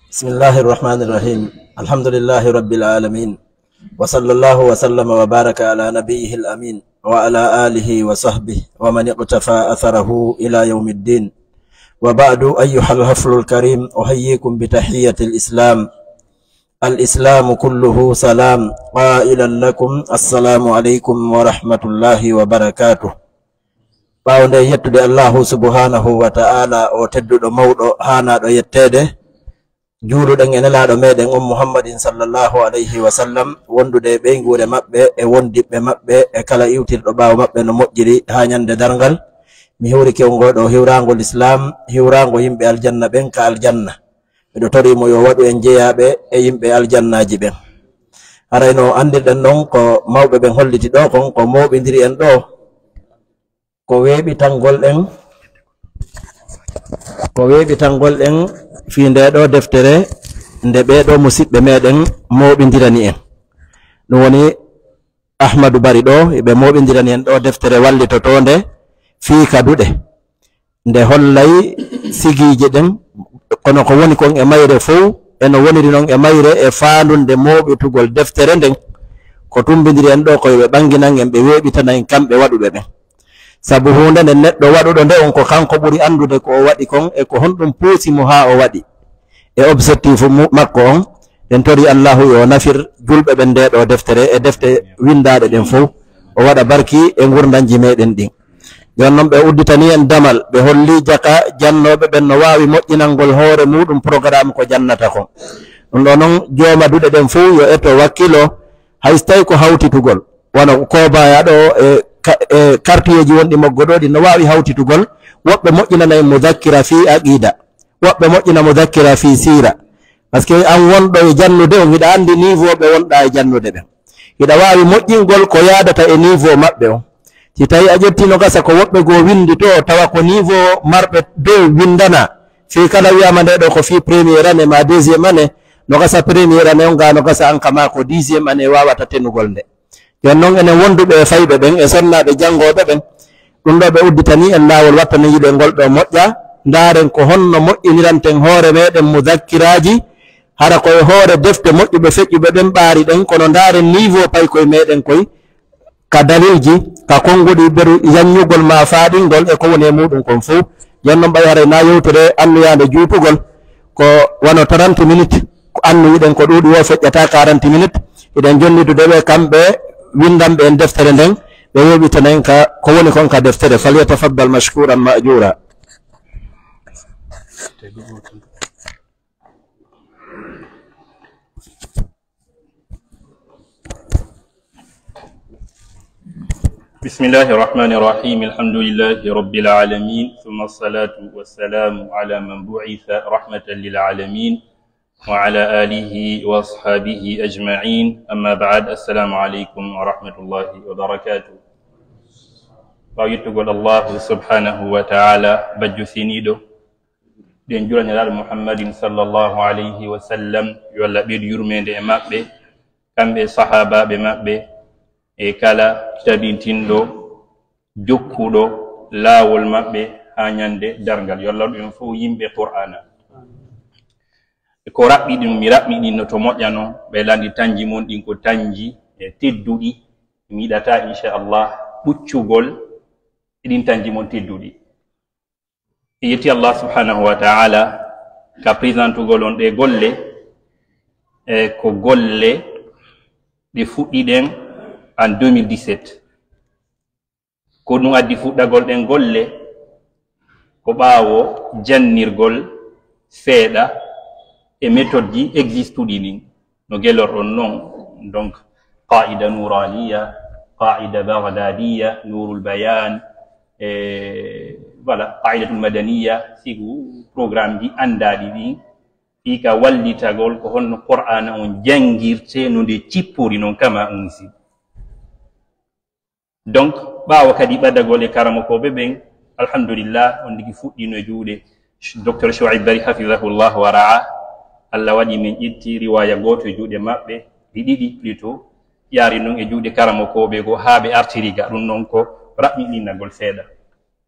بسم الله الرحمن الرحيم. الحمد لله رب العالمين، وصلى الله وسلم وبارك على نبيه الأمين وعلى آله وصحبه ومن اقتفى أثره إلى يوم الدين. وبعد، أيها الحفل الكريم، أحييكم بتحية الإسلام كله سلام، قائلا لكم السلام عليكم ورحمة الله وبركاته. ɓawnde yettude allahu subhanahu wa ta'ala o tedduɗo mawɗo hanaɗo yettede, juuluɗen e nelaɗo meɗen muhammadin sallallahu alayhi wa sallam, wondude ɓeygure maɓɓe e wondiɓɓe maɓɓe e kala iwtirɗo ɓawo maɓɓe no moƴƴiri ha ñande dargal. Mi hiwrike ngoɗo hiwrangol islam, hiwrango yimɓe aljanna ɓen ka aljanna. miɗo torimo yo waɗu en jeeyaɓe e yimɓe aljannaji ɓen. arayno andirɗen ɗon ko mawɓe ɓen holliti ɗo kon ko moɓidiri en ɗo ko weeɓitangol ɗen fi nde ɗo deftere nde ɓeɗo musidɓe meɗen moɓidirani en. ɗum woni ahmadou bari ɗo ɓe moɓidirani en ɗo deftere wallitotonde fi kaduɗe, nde hollay sigiji ɗen kono ko woni kon e mayre fof eno woniri noon e mayre e fandunde moɓitugol deftere nden ko tumbidiri en ɗo koyeɓe ɓanginan en ɓe weeɓitana en kamɓe waɗuɓe ɓen. sabu hunde nde neɗɗo waɗuɗo nde on ko kanko ɓuri andude ko o waɗi kon e ko honɗum puusimo ha o waɗi e objectif makko on. en tori allahu yo nafir julɓe ɓen nde ɗo deftere e defte windaɗe ɗen fof, o waɗa barki e gurdanji meɗen ɗin. jon noon ɓe udditani en damal, ɓe holli jaka jannoɓe ɓen no wawi moƴƴinalngol hoore muɗum programme ko jannata kon. ɗum ɗo noon jomaduɗe ɗen fof yo etto wakkilo hayso tawi ko hawtitugol wona kobaya ɗo e quartieji wonɗi moggoɗoɗi no wawi hawtitugol. woɓɓe moƴƴinana en mudakkira fi aqida, woɓɓe moƴƴina mudakkira fi sira, par ce que an wonɗo e jannude on hiɗa andi niveau ɓe wonɗa e jannude ɓen, hiɗa wawi moƴƴingol ko yadata e niveau maɓɓe on. si tawi a ƴettino gasa ko woɓɓe goo windi to tawa ko niveau marɓe dow windana, fi kala wiyama nde ɗo ko fi premiére année ma deuxiéme année, no gasa premiére année on ga no gasa an kama ko 10e année wawata tenugol nde. jon noon enen wonduɓe e fayɓe ɓen e sonnaɓe jangoɓe ɓen, ɗum ɗo ɓe udditani en lawol watta no yiɗe ngol ɗo moƴƴa. ndaren ko honno moƴƴiniranten hoore meɗen mudakkiraji, hara koye hoore defte moƴƴuɓe feƴƴuɓe ɓen ɓaari ɗen, kono ndaren niveau pay koye meɗen koye ka dalilji ka konguɗi beru yanyugol ma faɗingol e ko woni e muɗum kon fof. jon noon ɓay haray na yewtere annuyande juutugol ko wano 30 minutes, annuyiɗen ko ɗuuɗi wo feƴƴata 40 minutes. eɗen jonnidudeɓe kamɓe windanɓe en deftere nden ɓe weɓitanen ka ko woni kon ka deftere. falyatafaddal mashkuran majura. بسم الله الرحمن الرحيم. الحمد لله رب العالمين، ثم الصلاة والسلام على من بعث رحمة للعالمين وعلى آله وأصحابه أجمعين. أما بعد، السلام عليكم ورحمة الله وبركاته. فأيتقول الله سبحانه وتعالى بجو سينيدو den juraniraɗo muhammadin sallallahu alayhi wa sallam yo Allah ɓeydu yurmede e maɓɓe kamɓe sahabaɓe maɓɓe e kala tabintinɗo jokkuɗo laawol maɓɓe ha ñande dargal. yo Allah ɗum fof yimɓe qur'ana ko raɓɓiɗi mi raɓɓiɗino to moƴƴano ɓe landi tanji mon ɗin ko tanji e tedduɗi. mi yiɗata inchallah ɓuccugol eɗin tanji mon tedduɗi. yetti Allah subhanahu wa ta'ala ka présentugol on ɗe golle ko golle ɗe fuɗɗiɗen en 2017. ko ɗum addi fuɗɗagol ɗen golle ko ɓaawo jannirgol seeɗa e méthode ji existuɗi ɗin no gelorɗon noon. donc qaida nouraniya, qaida baghdadiya, nourul bayan, voilà, qaidatul madaniya, sigu programme ji andaɗi ɗin fika wallitagol ko honno qur'ana on jangirte no nde cippori noon kama unsi. donc ɓaawa kadi ɓadagol e karamakoɓe ɓen, alhamdulillah on ndigi fuɗɗino e juuɗe docteur Chouaib Bari hafidahullah wa ra'a. allah waɗi min ƴetti riwaya goto e juuɗe maɓɓe, ɗi ɗiɗi plutôt yaari noon e juuɗe karamakoɓe go ha ɓe artiriga. ɗum noon ko raɓɓiɗinagol seeɗa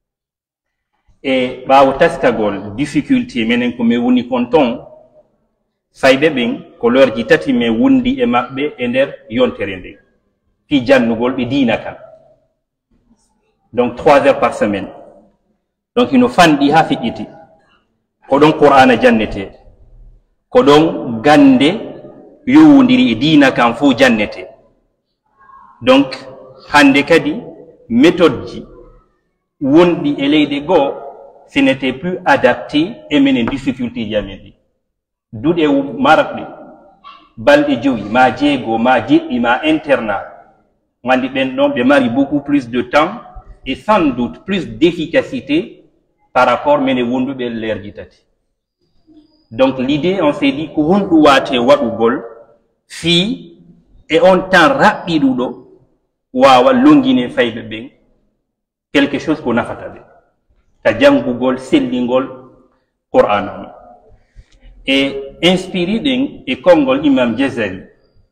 e ɓaawo taskagol difficulté menen ko mi woni kon ton fayɓe ɓen couleur ji tati mais wundi e maɓɓe e nder yontere nden fi jannugol ɓe diina kan donc 3 heures par semaine donc ino fanɗi ha feƴƴiti ko ɗon qur'ana jannete ko ɗon gande yowodiri e diina kan fo jannete donc hande kadi méthode ji wonɗi e leyɗe goo ce n'était plus adapté e menen difficulté ji amen ɗi duuɗe marɗe balɗe joyi ma jeego ma jeɗɗi ma internat gandi ɓen ɗon ɓe mari beaucoup plus de temps et sans doute plus d'efficacité par rapport mene wonduɓe leerji tati donc l'idée on s'est dit ko honɗum wate waɗugol fii e on temps raɓɓiɗuɗo wawa longine fayɓe ɓen quelque chose ko nafata ɓe ka janngugol sellingol qur'ana on e inspiré ɗen e konngol imam Jazari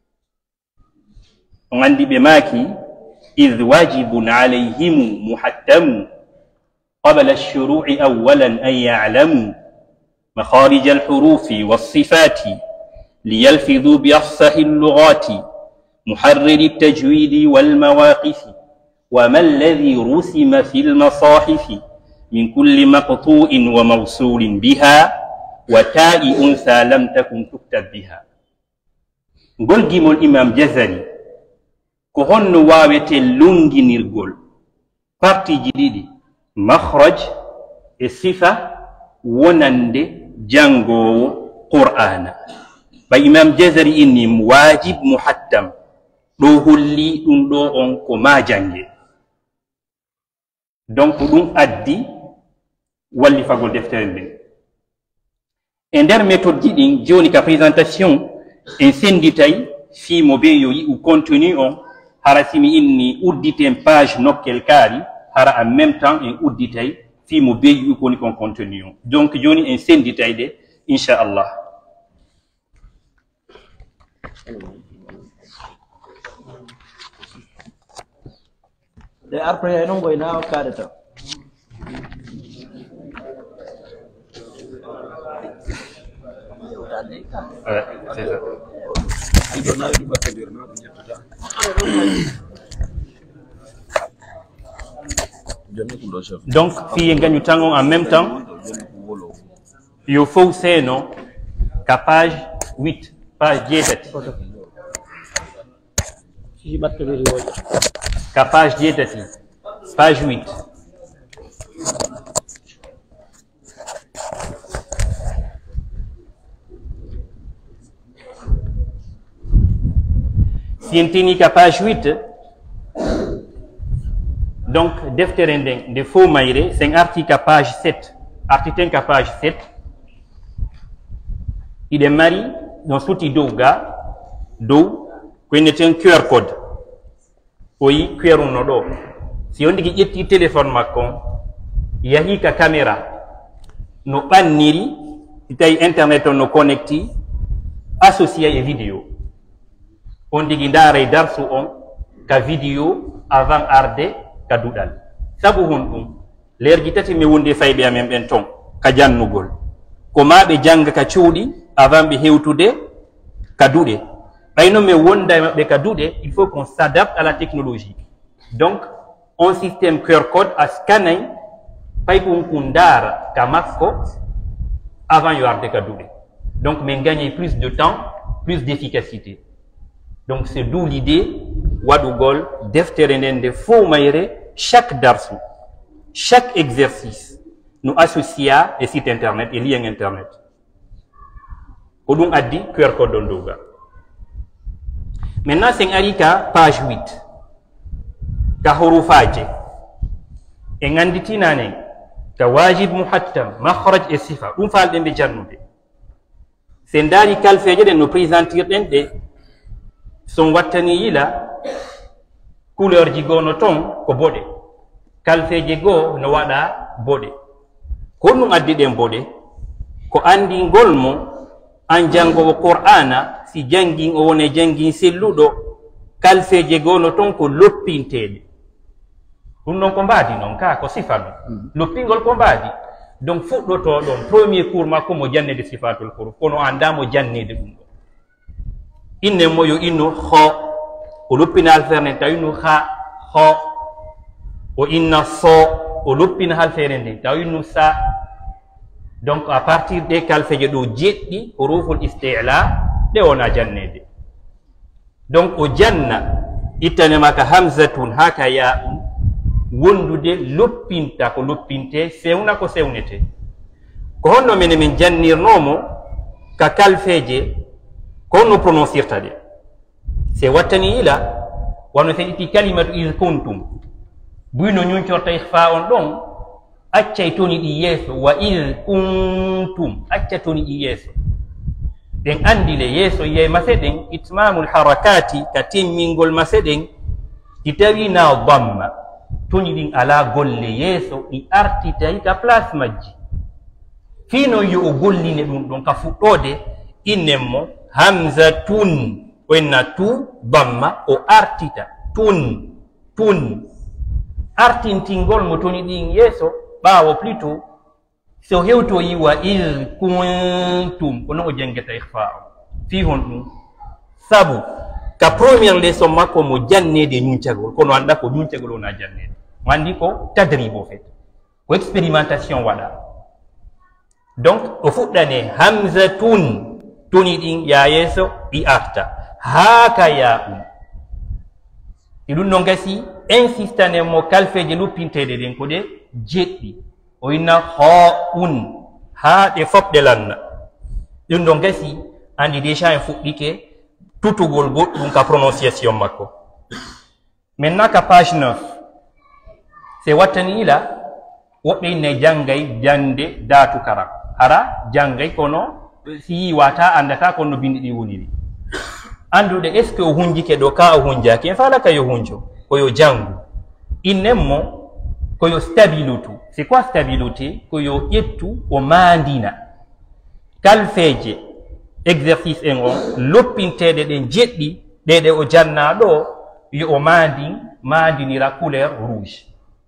on anndi ɓe maaki id wajibun alayhimu muhattamu qabla alshuru'i awalan an ya'lamu makharij alhurufi walsifati liyalfidhu biafsahi allugati محرر التجويد والمواقف وما الذي رسم في المصاحف من كل مقطوع وموصول بها وتاء أنثى لم تكن تكتب بها قل جيم الإمام جزري كهن واوت اللونجي نرقل بارتي جديد مخرج الصفة ونند جانغو قرآن بإمام جزري إني واجب محتم ɗo holli ɗum ɗo on ko ma jange donc ɗum addi wallifagol deftere nden e nder méthode ji ɗin joni ka présentation en senditay fimo be yo yi'u contenu on hara simi inni udditen page nokkel kaari hara en même temps en udditay fimo be yi'u koni kon contenu on donc joni en senditay de inchallah de après non goy na kaade ta donc fi gagne tangon en même temps yo faut c'est non ka page 8 page 17 ka page 17 page 8 sientini ka page 8 donc deftere nden de fo mayre sen arti ka page 7 artiten ka page 7 iɗe mari no suti dow ga dow ko inneten QR code o yi QR no ɗo si on ndigi ƴetti téléphone makko yahi ka caméra no ɓanniri tawi internet on no connecti associé e vidéo on ndigi ndaara e darsu on ka vidéo avant arde ka duɗal sabu hon ɗum leerji tati mi wonde fayɓe amen ɓen ton ka jannugol ko ma ɓe jannga ka cuuɗi avant ɓe hewtude ka duɗe ɓayno mi wonda e maɓɓe ka duɗe il faut qu'on s'adapte à la technologie donc on système QR code a scanay pay ko ko ndaara ka makko avant yo arde ka duɗe donc min gagne plus de temps plus d'efficacité donc c'est d'où l'idée waɗugol deftere nden nde fo mayre chaque darsu chaque exercice nous associa e site internet et lien internet ko ɗum addi QR code ɗon dow ga maintenant sen ari ka page 8 ka hurufaje e ganditinane ka wajib muhattam makhraj e sifa ɗum falɗen ɓe jannude sen daari kalfeje ɗen no présentirɗen ɗe son wattani yila couleur ji goo no ton ko boɗe kalfeje goo no waɗa boɗe ko ɗum addi ɗen boɗe ko andingol mo an jangowo qur'ana si jangin o wone jangin selluɗo kalfeje goo no ton ko loppinteɗe ɗum noon ko mbaadi noon ka ko sifa ɗum loppingol ko mbaadi donc fuɗɗoto ɗon premier cours makko mo jannede sifatul huruf kono anda mo jannede ɗum ɗo inne mo yo inno ho o loppina alferne tawino ha ho o inna so o loppina halfere nden tawino sa donc à partir des kalfeje ɗo jeɗɗi huruful istila ɗe wona jannede donc o janna ittanema ka hamzatun haka ya'un wondude loppinta ko loppinte sewna ko sewnete ko honno mene min jannirnomo ka kalfeje ko honno prononcirta de se wattani ila wano sen itti kalimatu iz kuntum buyno ñuncorta ihfa on ɗon accay toni ɗi yeeso wa iz kuntum acca toni ɗi yeeso ɗen andi le yeeso yey maseɗen itmamul harakati ka timmingol maseɗen ti tawi na damma toni ɗin ala golle yeeso ɗi artitayi ka place majji fino yo o golline ɗum ɗon ka fuɗɗode innenmo hamzatun o enna tu damma o artita tun artintingol mo toni ɗin yeeso ɓaawo plutôt so hewtoyi wa iz kuntum kono o jangeta ihfa o fi hon ɗum sabu ka première leçon makko mo jannede ñuncagol kono anda ko ñuncagol wona jannede mo andi ko tadrib o fait ko expérimentation waɗa donc o fuɗɗane hamzatun toni ɗin ya yeeso ɗi arta haka ya e ɗum no gasi insistane mo kalfeje luppinteɗe ɗen ko ɗe jeɗɗi o inna ho ha ɗe fopɗe lanna ɗum ɗo gasi andi déjà en fuɗɗike tutugol goɗɗum ka prononciation makko maintenant ka page 9 se wattani ila woɓɓe inne janggay jande datu kara hara janggay kono si yi wata andata kono bindi ɗi woniri andude est ce que o hunjike ɗo ka o hunjaki en falaka yo hunjo koyo jangu innenmo koyo stabilutu c'est quoi stabilité koyo ƴettu o mandina kalfeje exercice en o loppinteɗe ɗen jeɗɗi ɗeɗe o janna ɗo yo o mandinira couleur rouge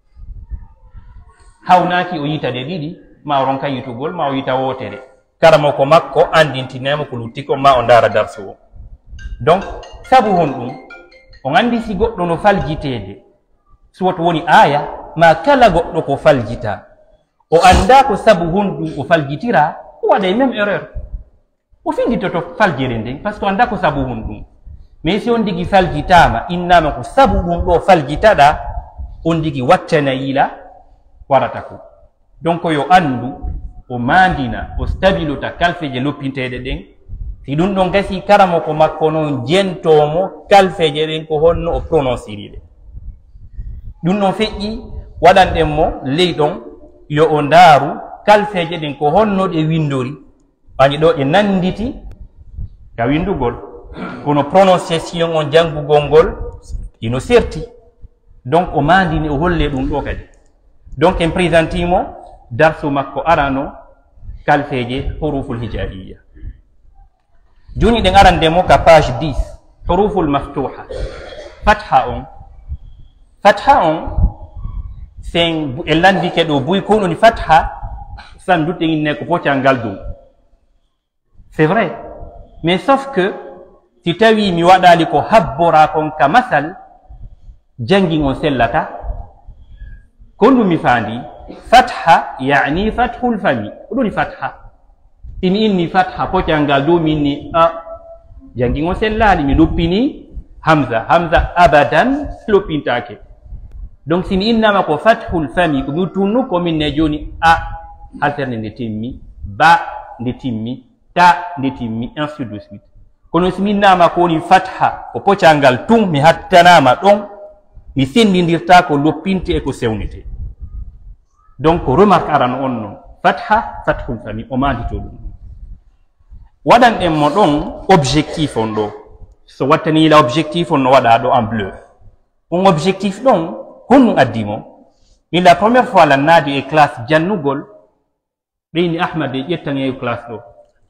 hawnaki o yita ɗe ɗiɗi ma o ronka yitugol ma o yita wotere karamo ko makko andintinemo ko lutti ko ma o ndara darsu o donc sabu hon ɗum o andi si goɗɗo no faljitede suwoto woni aya ma kala goɗɗo ko faljita o anda ko sabu honɗum o faljitira o waɗa même erreur o finditoto faljere nden par ce que o anda ko sabu honɗum mais si on digi faljitama innama ko sabu ɗum ɗo faljitaɗa on digi wattana yila warata ko donc yo andu o mandina o stabilota kalfeje loppinteɗe ɗen si ɗum ɗon gasi karamo ko makko noon jentomo kalfeje ɗen ko honno o prononciriɗe ɗum ɗon feƴƴi waɗanɗen mo ley ɗon yo o ndaaru kalfeje ɗen ko honno ɗe windori ɓañi ɗo ƴe nanditi ka windugol kono prononciation on janngugol ngol ino serti donc o mandini o holle ɗum ɗo kadi donc en présentimo darsu makko arano kalfeje huruful hijaiya joni ɗen arandemo ka page 10 huruful maftuha fatha on sen e landike ɗo buy ko ɗoni fatha sanduɗe inne ko poccangal dow c'est vrai mais sauf que si tawi mi waɗali ko habbora kon ka masal jangin on sellata ko ɗum mi faandi fatha yani fathul fami ko ɗoni fatha imi inni fatha poccangal dow mi inni a jangin on sellali mi loppini hamza abadan loppintake donc si mi innama ko fathul fami ko mi tunnu ko min ne joni a halterne nde timmi ba nde timmi ta nde timmi ainsi de suite kono si mi innama ko woni fatha ko poccangal tum mi hattanama ɗon mi sendidirta ko loppinte e ko sewnete donc remarque aran on noon fatha fathul fami o mandito ɗum waɗanɗen mo ɗon objectif on ɗo so wattani la objectif on no waɗa ɗo en bleu on objectif ɗon honɗum addimo min la première fois lannaadi e classe jannugol ɓeyni ahmad e ƴettan e classe ɗo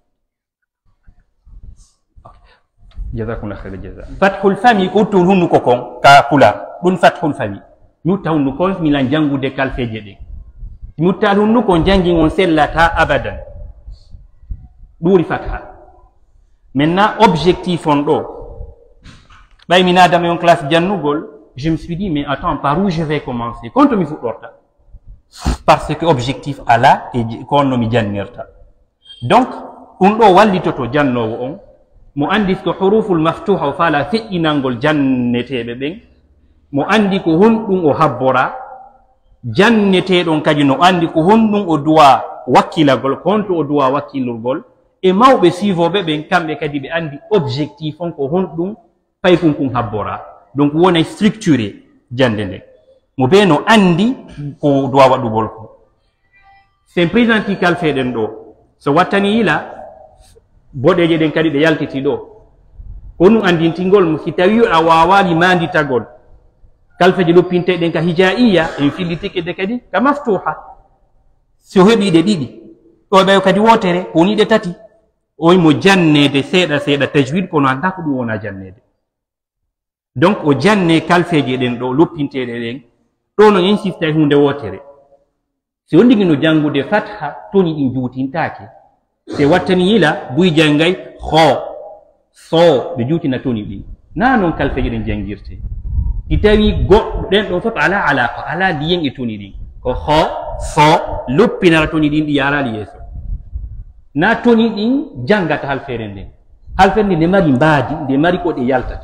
jasakumla khayra jasa fathul fami ko wutton hunnuko kon ka pula ɗum fathul fami mi wutta hunnuko kon milan janngude kalfeje ɗen muttal hunnu ko jangi on sellata abadan ɗuri fatha maintenant objectif on ɗo ɓay min adama on classe jannugol je me suis dit mais attends par où je vais commencer konto mi fuɗɗorta parce que objectif ala e ko onno mi jannirta donc ɗum ɗo wallitoto jannowo on mo andi ko huruful maftuha o faala feƴƴinalngol janneteɓe ɓen mo andi ko honɗum o habbora janneteɗon kadi no andi ko honɗum o duwa wakkilagol ko honto o duwa wakkilurgol e mawɓe suivoɓe ɓen kamɓe kadi ɓe andi objectif on ko honɗum paykun kun habbora donc wonay structuré jande nden mo ɓe no andi ko duwa waɗugol ko sen présidenti kalfeɗen ɗo so wattani yila boɗeje ɗen kadi ɗe yaltiti ɗo honum andintingol mo si tawi a wawali manditagol kalfeje loppinteɗen ka hijaiya en fillitike de kadi ka maftuha so heɓiɗe ɗiɗi ɗo ɓeyo kadi wotere woniɗe tati on mo jannede seeɗa seeɗa tajwid kono anda ko ɗum wona jannede donc o janne kalfeje ɗen ɗo loppinteɗe ɗen ɗo no insista e hunde wotere si o ndigi no jangude fatha toni ɗin juutintake se wattani yila buy jangay ho so ɓe juutina toni ɗin na noon kalfeje ɗen jangirte si tawi goɗɗo ɗen ɗon fof ala alaqa ala liyen e toni ɗin ko ho so loppinara toni ɗin ɗi yarali yeeso na toni ɗin jangata halfere nden halfere nde nde mari mbaadi nde mari ko ɗe yaltata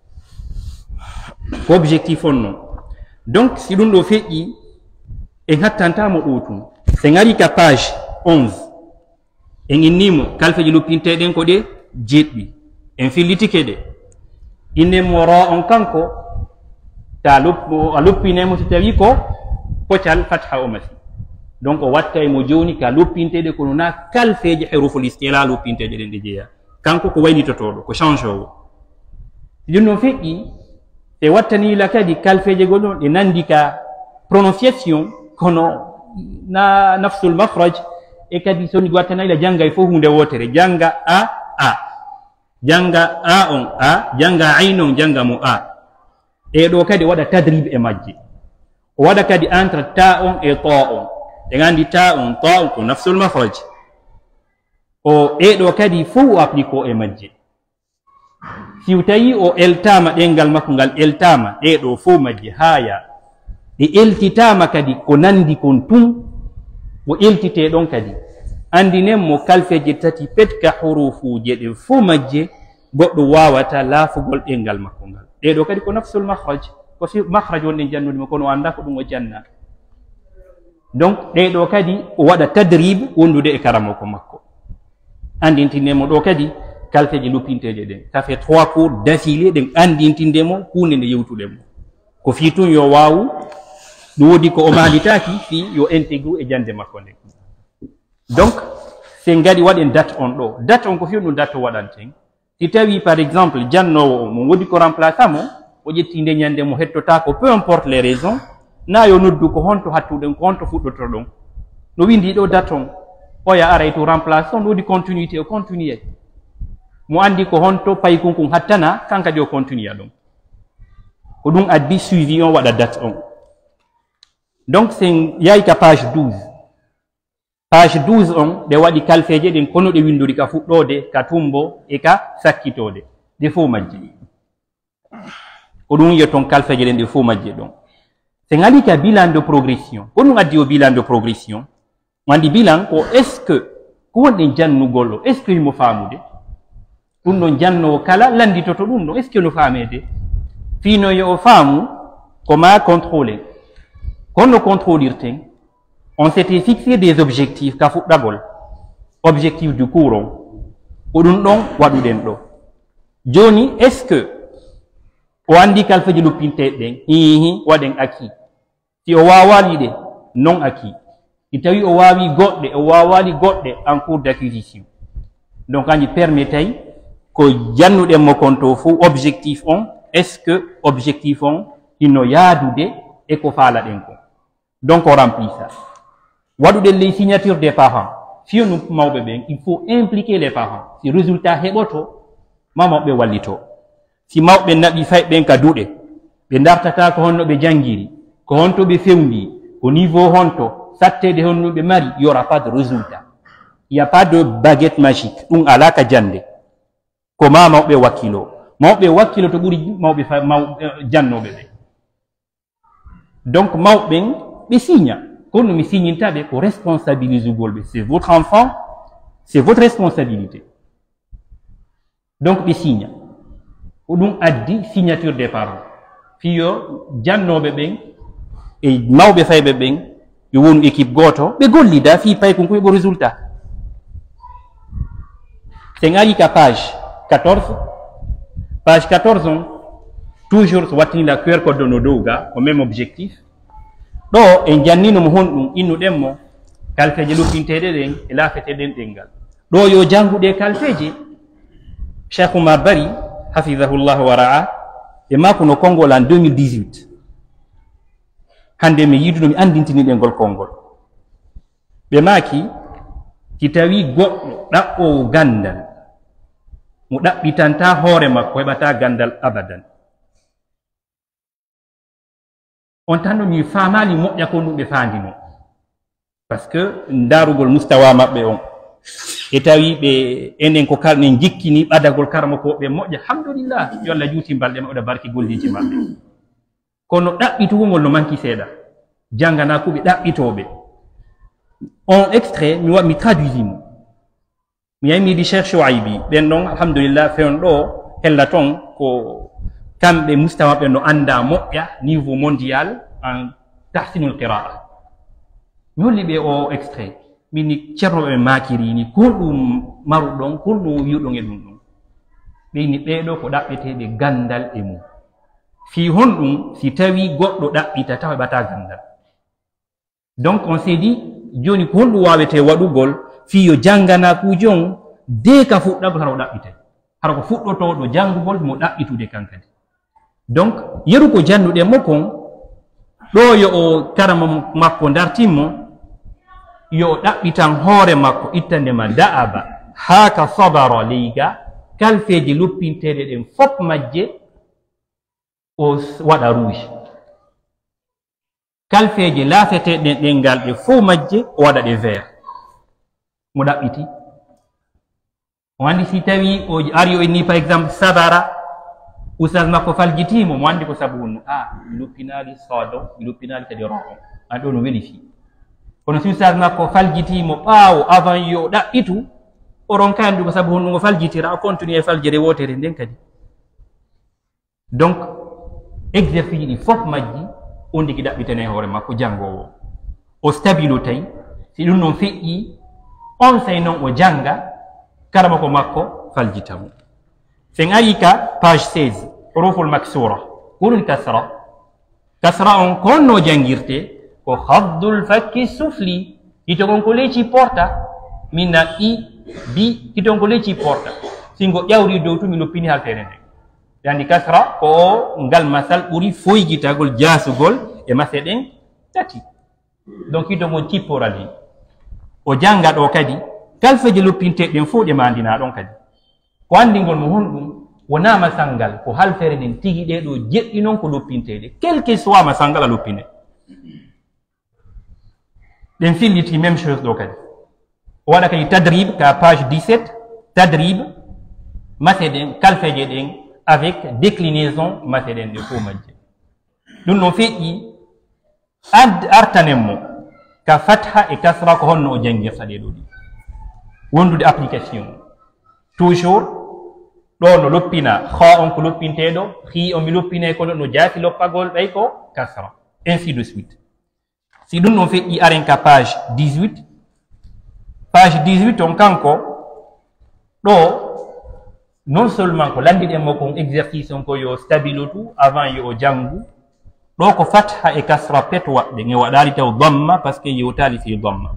ko objectif on noon donc si ɗum ɗo feƴƴi en hattantamo ɗo tum se ngari ka page 11 en innimo kalfeje loppinteɗen ko ɗe jeɗɗi en fillitike ɗe innemo ro on kanko ta a loppinemo so tawi ko pocal fatha o masi donc o watta mo joni ka loppinteɗe kono na kalfeje herufol istila loppinteje ɗen ɗe jeeya kanko ko waynitotoɗo ko change o ɗum no feƴƴi e wattanila kadi kalfeje goɗɗon ɗe nandi ka prononciation kono na nafsul makhraj e kadi soni wattanayla janga e fof hunde wotere janga a janga a on a janga ayn on janga mo a e ɗo kadi waɗa tadrib e majje o waɗa kadi entre ta on e ta on ɓe gandi ta on ko nafsul makhraj o e ɗo kadi fof o applique o e majje si tawi o eltama ɗengal makko ngal eltama ɗe ɗo fof majje haaya ɗe eltitama kadi ko nandi kon tun o eltite ɗon kadi andinen mo kalfeje tati petka hurufuje ɗen fof majje goɗɗo wawata laafugol ɗengal makko ngal ɗe ɗo kadi ko nafsul makhraj ko fi makhraj wonɗen jannudemo kono o anda ko ɗum o janna donc ɗe ɗo kadi o waɗa tadrib wondude e karamoko makko andintinemo ɗo kadi kalfeje loppinteje ɗen ça fait 3 cours d'affilée ɗen andintindemo hunde nde yewtuɗemo ko fi tun yo wawu ɗum wodi ko o malitaki fi yo intégre e jande makko nde donc se ngadi waɗen date on ɗo date on ko fi ɗum date o waɗanten si tawi par exemple jannowo o mo wodi ko remplaça mo o ƴetti nde ñande mo hettota ko peu importe les raisons na yo noddu ko honto hattuɗen ko honto fuɗɗoto ɗon no windi ɗo date on oya ara to remplace on wodi continuité o continue mo andi ko honto paykon kon hattana kanka di o continue ɗon ko ɗum addi suivi on waɗa date on donc sen yahi ka page 12 page 12 on ɗe waɗi kalfeje ɗen kono ɗe windori ka fuɗɗode ka tumbo e ka sakkitode ɗe fof majje ko ɗum yetton kalfeje ɗen ɗe fof majje ɗon sen ali ka bilan de progression ko ɗum addi o bilan de progression mo andi bilan ko est ce que ko wonɗen jannugol o est ce que imo faamude ɗum ɗon jannowo kala landitoto ɗum ɗon est ce que no faamede fino yo o faamu ko ma contrôlé kono contrôlirten on s'était fixé des objectifs ka fuɗɗagol objectif du cours on ko ɗum ɗon waɗuɗen ɗo joni est ce que o andi kalfeje loppinteɗe ɗen hihi waɗen acquis si o wawali ɗe non acquis si tawi o wawi goɗɗe o wawali goɗɗe en cours d'acquisition donc anji permettay ko jannuɗen mo konto fo objectif on est ce que objectif on ino yaadude e ko faalaɗen ko donc on remplit ça waɗuɗen les signatures des parents fiyonu mawɓe ɓen il faut impliquer les parents si résultat heɓoto ma mawɓe wallito si mawɓe naɓi fay ɓen ka duɗe ɓe dartata ko honno ɓe janngiri ko honto ɓe fewndi ko niveau honto sattede honnuɓe mari, il n'y aura pas de résultat. Il n'y a pas de baguette magique. Ɗum alaka jande. Ko ma mawɓe wakkilo. Mawɓe wakkilo to ɓuri mawɓe jannoɓe ɓe. Donc mawɓen ɓe signa. Kono mi signintaɓe ko responsabilise golɓe. C'est votre enfant, c'est votre responsabilité. Donc ɓe signa. Ko ɗum addi signature des parents. Fiyo jannoɓe ɓen e mawɓe fayɓe ɓen yo wonu équipe goto ɓe gollida fi pay konko heɓo résultat. Sen ari ka page 14 on toujours so wattini la QR code no dow ga au même objectif ɗo en janninomo honɗum innuɗenmo kalfeje luppinteɗe ɗen e laafeteɗen ɗengal ɗo yo janguɗe kalfeje. Cheikh Oumar Bari hafidahullah wa ra'a e makko no konngol en 2018 hande mi yiduno mi andintini ɗengol konngol ɓe maaki si tawi goɗɗo ɗaɓɓowo gandal mo ɗaɓɓitanta hoore makko heɓata gandal abadan, on tan ɗo mi famali moƴƴa ko ɗum ɓe fandino par ce que darugol mustawa maɓɓe on e tawi ɓe enen ko kalɗen jikkini ɓadagol karama ko ɓe moƴƴa, alhamdulillah, yo Allah juuti balɗe maɓɓe ɗa barki golliji maɓɓe. Kono ɗaɓɓitugol no manki seeɗa, jangana ko ɓe ɗaɓɓitoɓe. On extrait mi traduisimo mi yahi mi yiɗi Cheikh Chouaibi ɓen ɗon alhamdulillah fewn ɗo hella ton ko kamɓe mustawa ɓe no anda moƴƴa niveau mondial en tahsinul qira'a. Mi holli ɓe o extrait mini ceernoɓe makiri ni kolɗum maruɗon kolɗum wiwɗon e ɗum ɗum ɓeyni ɓeɗo ko ɗaɓɓeteɓe gandal e mum fi honɗum si tawi goɗɗo ɗaɓɓita taw heɓata gandal. Donc on s'est dit joni ko honɗum wawete waɗugol fi yo jangana kujo on de ka fuɗɗagol hara o ɗaɓɓitay hara ko fuɗɗotoɗo jangugol mo ɗaɓɓitude kankadi. Donc yeru ko jannuɗe mo kon ɗo yo o karama makko dartimmo yo ɗaɓɓitan hoore makko ittandema da'aba haka sabara leyga kalfeje luppinteɗe ɗen fof majje o waɗa rouge, kalfeje laafeteɗen ɗengal ɗe fof majje o waɗa ɗe vert mo ɗaɓɓiti. O andi si tawi o ari o inni par exemple sabara ustas makko faljitimo mo andi ko sabu wonno mi luppinali sodo mi luppinali kadi ron an ɗo no weli fi. Kono si ustas makko faljitimo ɓaawo avant yo ɗaɓɓitu oron kandi ko sabu honɗum o faljitira o continue e faljere wotere nden kadi. Donc exercice ɗi fof majji on ndigi ɗaɓɓitane hoore makko jangowo o stabilo tawi si ɗum noon feƴƴi on say noon o janga karama ko makko faljitamo. Sen ari ka page 16 huruful maksura ɓurul kasra on konno jangirte ko haddul fakki sufli hitogon ko leci porta minna i bi hiton ko leci porta singo ƴawri dow tumi loppini haltere nde yani kasra ko ngal masal ɓuri foygitagol jasugol e mase ɗen tati. Donc hitogon cipporal hen o janga ɗo kadi kalfeje loppinteɗen fof ɗe mandina ɗon kadi ko andingol mo honɗum wona masangal ko halfere nden tigi ɗeɗo jeɗɗi noon ko loppinteɗe quel que soit masangal a loppine ɗen filliti même chose ɗo kadi o waɗa kadi tadrib ka page 17 tadrib mase ɗen kalfeje ɗen avec déclinaison mase ɗen ɗe fof majje. ɗum no feƴƴi artanen mo ka fatha e kasra ko honno o jangirta ɗeɗo ɗi wondude application toujours ɗo no loppina ha on ko loppinteɗo hi o mi loppine ko no jaati loppagol ɓay ko kasra ainsi de suite. Si ɗum ɗon feƴƴi aren ka page 18 on kanko ɗo non seulement ko landiɗen mo kon exercice on ko yo stabilo tout avant yo o jangu ɗo ko fatha e kasra pet waɗɗe e waɗali taw damma par ce que yewtali fi damma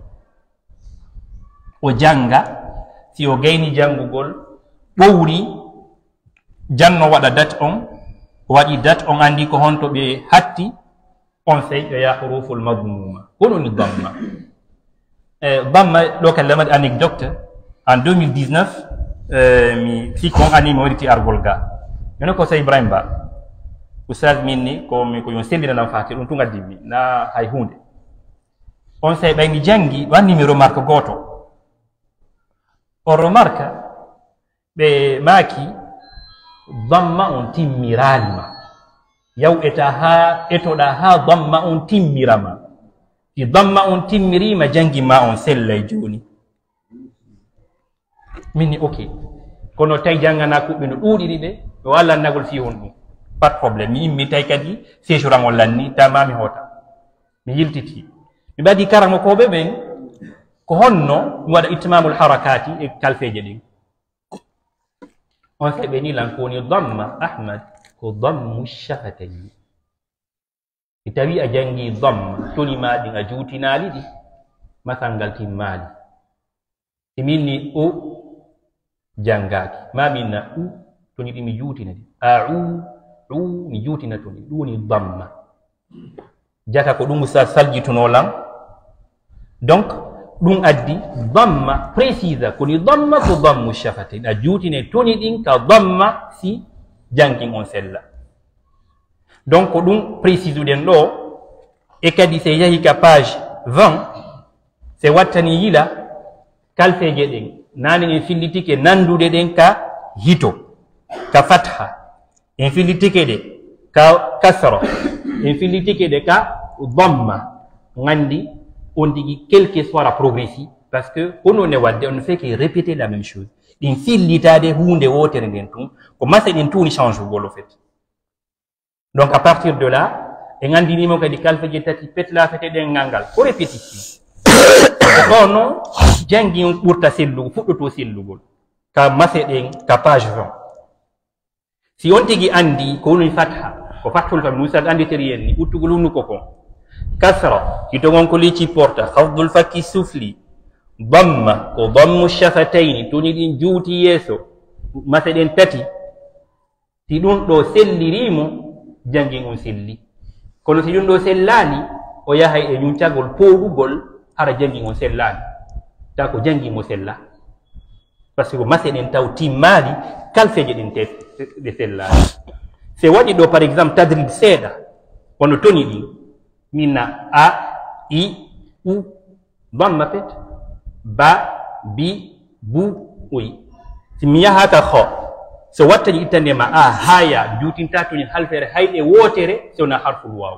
o janga si o gayni jangugol ɓowri janno waɗa date on o waɗi date on andi ko honto ɓe hatti on sey ɓe ya huruful madmuma wononi damma. Damma ɗo kadi lamadi anecdote en 2019 mi fikkon ani mi waɗiti argol ga mino ko sa Ibrahima Ba oustaz min ni ko yon sellinanam fati ɗum tu gaddimi na hay hunde on sey ɓayni jangi wannimi remarque goto on remarque ɓe maaki damma on timmiralima yaw eta ha etoɗa ha damma on timmirama si damma on timmirima jangi ma on sellay joni minni ok kono tawi jangana kuɓɓe no ɗuuɗiɗi ɓe ɓe wallannagol fi on ɗum pas de probléme mi immi tawi kadi séjourangol lanni tamami hoota mi yiltiti mi ɓadi karamo koɓe ɓen ko honno mi waɗa ittimamul harakati e kalfeje ɗin on fe ɓe ni lan ko woni damma ahmad ko dammu shafatayi si tawi a jangi damma toni maɗin a juutinali ɗi masal ngal timmali si minni o jangaki ma minna u toni ɗi mi juutina ɗi a u mi juutina toni ɗum woni damma jaka ko ɗum sa saljitunolam donc ɗum addi damma précise koni damma ko dammu shafatin a juutine toni ɗin ka damma si jangin on sella donc ko ɗum précise uɗen ɗo e kadi se yahi ka page 20 se wattani yila kalfeje ɗen nani en fillitike nandude ɗen ka hito ka fatha en fillitike ɗe ka kasra en fillitike ɗe ka damma gandi on dit quelle que soit la progression, parce que on ne fait que répéter la même chose. In fillitade hunde wotere nden tun ko masa ɗin tuni change gol fait. Donc à partir de là e ngandinimo kadi kalfaje tati petla fete ɗen ngangal ko répétition ko non jangi on ɓurta sellugo fuɗɗoto sellugol ka mase ɗen ka page 20 si on tigi andi ko woni fatha ko fathol fam musal anditeri en ni uttugol hunnuko kon kasra itogon ko lici porta khafdul fakki sufli damma ko dammu shafataini toni ɗin juuti yeeso mase ɗen tati si ɗum ɗo sellirimo jangin on selli kono si ɗum ɗo sellani o yahay e ñuncagol poɗugol hara jangin on sellani ta ko jangimo sella par ce que mase ɗen taw timmali kalfeje ɗin ɗe sellani se waɗi ɗo par exemple tadrib seeɗa wono toni ɗin minna a i u damma pet ba bi bu uy si mi yahata kho so wattaji ittandema a haya juutinta toñi halfere hayɗe wotere sewna harful waw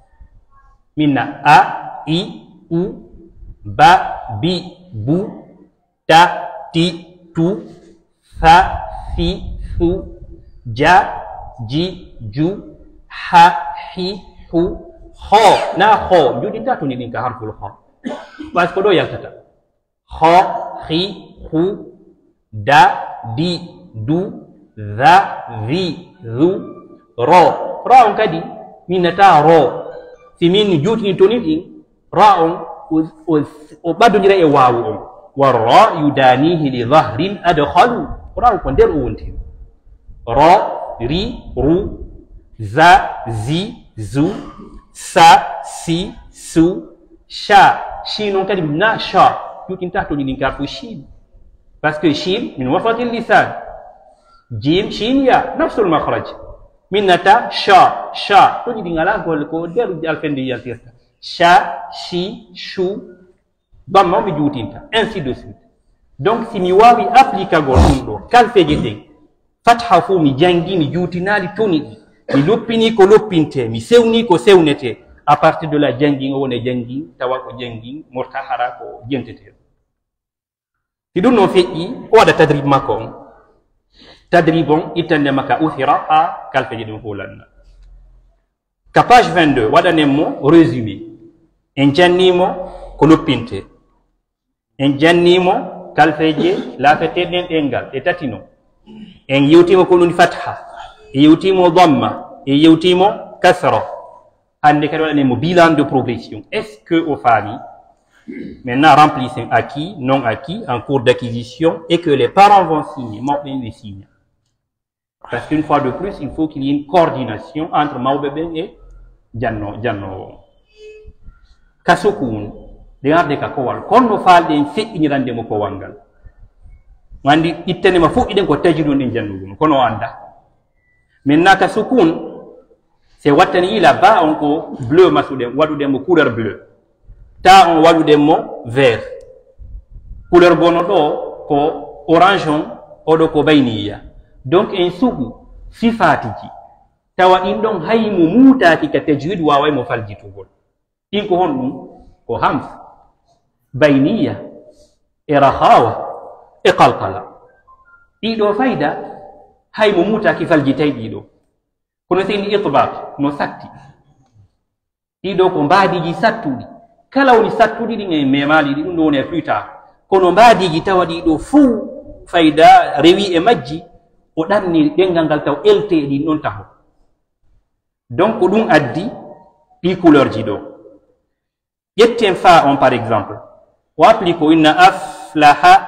minna a i u ba bi bu ta ti tu fa fi fu ja ji ju ha hi hu ho na ho juutinta toni ɗin ka harful ho parce que ɗo yaltata ho hi hu da di du dha vi ru ro ra on kadi minata ro si min juutini toni ɗin ra on o ɓaddodira e wawu on warra yudanihi li dhahrin adkhalu ra on ko nder o wontiri ro ri ru za zi zu sa si su sha shin on kadi na sha juutinta toni ɗin karfu shin parce que shin min wafatil lisan jim shin ya nafsul makhraj minnata sha toni ɗin ala gol ko nder alfende yaltirta sha shi shu damma mi juutinta ainsi de suite donc si mi wawi applicagol ɗum ɗo kalfeje ɗen fatha fu mi jangi mi juutinali toni ɗi mi loppini ko loppinte mi sewni ko sewnete à partir de la jangi o woni jangi tawa ko jangi morta hara ko jentete si ɗum noon feƴƴi o waɗa tadrib makko on tadrib on ittande makka uthira ha kalfeje ɗum hulanna ka page 22 waɗanenmo résumé en jannimo ko loppinte en jannimo kalfeje laafeteɗen ɗengal e tatino en yewtimo ko ɗum fatha e yewtimo damma e yewtimo kasra hande kadi waɗanenmo bilan de progression est ce que o faami maintenant remplissez acquis non acquis en cours d'acquisition et que les parents vont signer mawɓe les signe parce qu'une fois de plus il faut qu'il y ait une coordination entre mawɓe ɓen e jannowo kasukun ɗe arde ka kowal konno faalɗen feƴƴinirandemo kowal ngal andi ittanema fuɗɗiɗen ko tajidun ɗen jannugono kono o anda maintenant ka sukun se wattani yila ba on ko bleu masuɗen waɗuɗenmo couleur bleu ta on waɗude mo vert couleur bono ɗo ko orange on oɗo ko bayniya donc en suɓu sifatiji tawa ɗin ɗon hay mo muutaki ka tajwid waway mo faljitugol ɗin ko hon ɗum ko hams bayniya e rahawa e qalqala ɗiɗo fayda hay mo muutaki faljitay ɗiɗo kono seni itbaq no satti ɗiɗo ko mbaadiji sattuɗi kala woni sattuɗi ɗin e memali ɗi ɗum ɗo woni e plus tard kono mbaadiji tawa ɗiɗo fuu fayda rewi e majji o ɗanni ɗengal ngal taw elte e ɗin ɗon taho donc ɗum addi ɗi couleur ji ɗo ƴetten fa on par exemple o applique o inna aflaha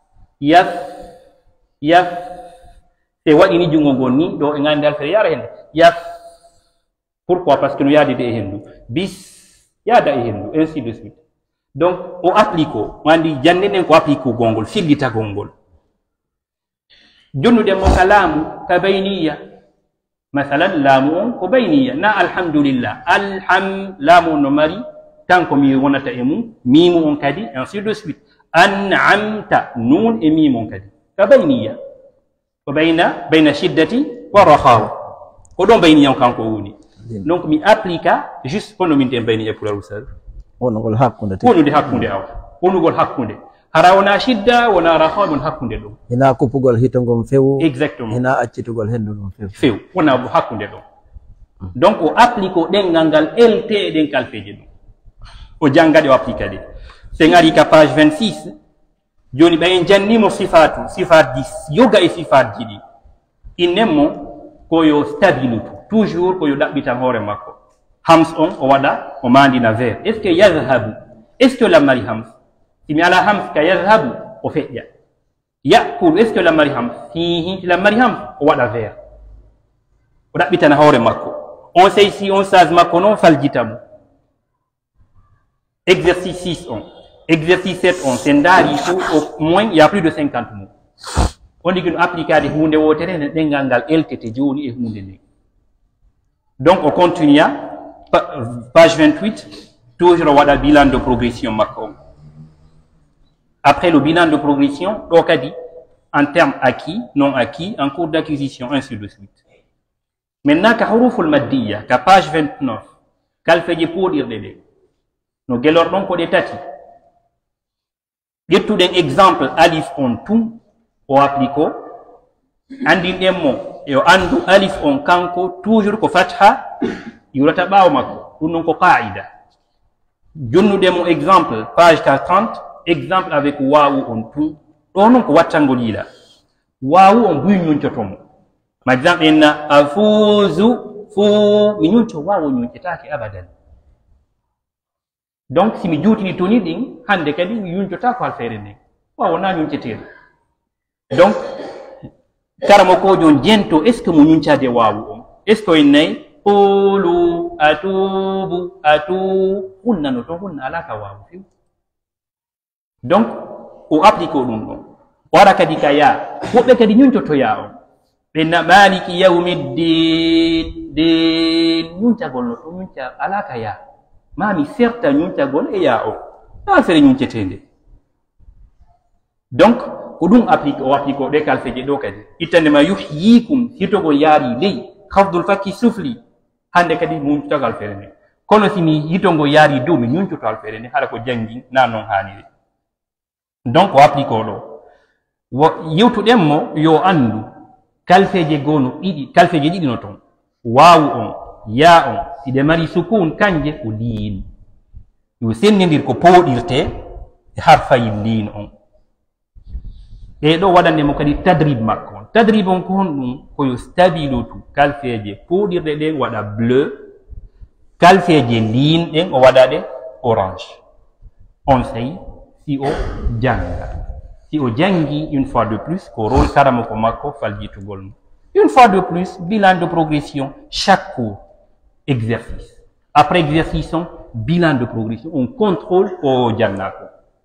yaf se waɗini jungo ngon ni ɗo e ngandi alfere yara hende yaf pourquoi parce que no yaadide e henndu bis yaada e henndu ainsi de suite donc o applique o wandi jande nden ko applique o gongol fillitagol ngol jonnude mo ka laamu ka bayniya masalan laamu on ko bayniya na alhamdulillah laamu on no mari tan ko mi wonata e mum mimu on kadi ainsi de suite an'amta nun e mimu on kadi ka bayniya ko bayna shiddati wa rahawa ko ɗon bayniya on kanko woni donc mi appliqua juste kono min ten bayniya pour alsal wonugol hakkunde wonude hakkunde aw wonugol hakkunde hara wona shidda wona rahawa won hakkunde ɗum hina kuppugol hitogol few exactement hina accitugol hendu ɗum few wona hakkunde ɗon donc o applique o ɗengal ngal elte e ɗen kalfeje ɗum o janggaɗe o applique ɗe sen ari ka page 26 joni ɓayen jannimo sifat ji yoga e sifat ji ɗi innenmo koyo stabilutu toujours koyo ɗaɓɓitan hoore makko hams on o waɗa o mandina vert est ce que yadhabu est ce que lammari hams simi ala hams ka yadhabu o feƴƴa yakulu est ce que lammari hams hihi lammari hams o waɗa vert o ɗaɓɓitana hoore makko on sey si on sage makko noon faljita mo exercice 6 on exercice 7 on sen daari fo au moins il y a plus de 50 mots on ɗigi no appliquade hunde wotere ne ɗengal ngal eltete joni e hunde nde donc on continue page 28 toujours on waɗa bilan de progression makko on après le bilan de progression ɗo kadi en termes acquis non acquis en cours d'acquisition ainsi de suite maintenant ka huruful maddiya ka page 29 kalfeje poɗirɗe ɗe no gelorɗon ko ɗe tati ƴettuɗen exemple alif on tum o applique o andinɗen mo yo andu alif on kanko toujours ko fatha yurata ɓaawo makko ɗum noon ko qaida jonnuɗen mo exemple page 30 exemple avec wawu on tum ɗo noon ko wattangol yila wawu on buy ñuncotomo par exemple enna afuzu fu mi ñunco wawu ñuncetake abadan donc si mi juutini toni ɗin hande kadi mi yuncota ko alfeere nden waw wona ñunceteɗo donc karamo ko jon jento est ce que mo ñuncade wawu on est ce que en nayi qulu atubu hunnano to hunna ala ka wawu few donc o applique o ɗum ɗon o ara kadi ka ya woɓɓe kadi ñuncotoya on ɓenna maliki yawmiddin ñuncagol no to ñunca ala ka ya mami certa ñuncagol e ya o a fere ñuncetende donc ko ɗum applique o applique o ɗe kalfeje ɗo kadi ittandema yuhyikum hitogol yaari ley hafdul fakki sufli hande kadi ñuncotago alfere nde kono simi hitongo yaari dow mi ñuncoto alfere nde haɗa ko jangi na noon haniri donc o applique o ɗo yewtuɗenmo yo andu kalfeje gono ɗiɗi kalfeje ɗiɗi no toon wawu on ya on siɗe mari sukun kanje ko liin yo sennidir ko poɗirte e harfayil liin on ɓe ɗo waɗandemo kadi tadrib makko on tadrib on ko hon ɗum koyo stabilutu kalfeje poɗirɗe ɗen waɗa bleu kalfeje liin ɗen o waɗa ɗe orange on sayi si o janga si o jangi une fois de plus ko rôle karamo ko makko faljitugol mum une fois de plus bilan de progression chaque cours exercice après exercice on bilan de progression on contrôle o jannako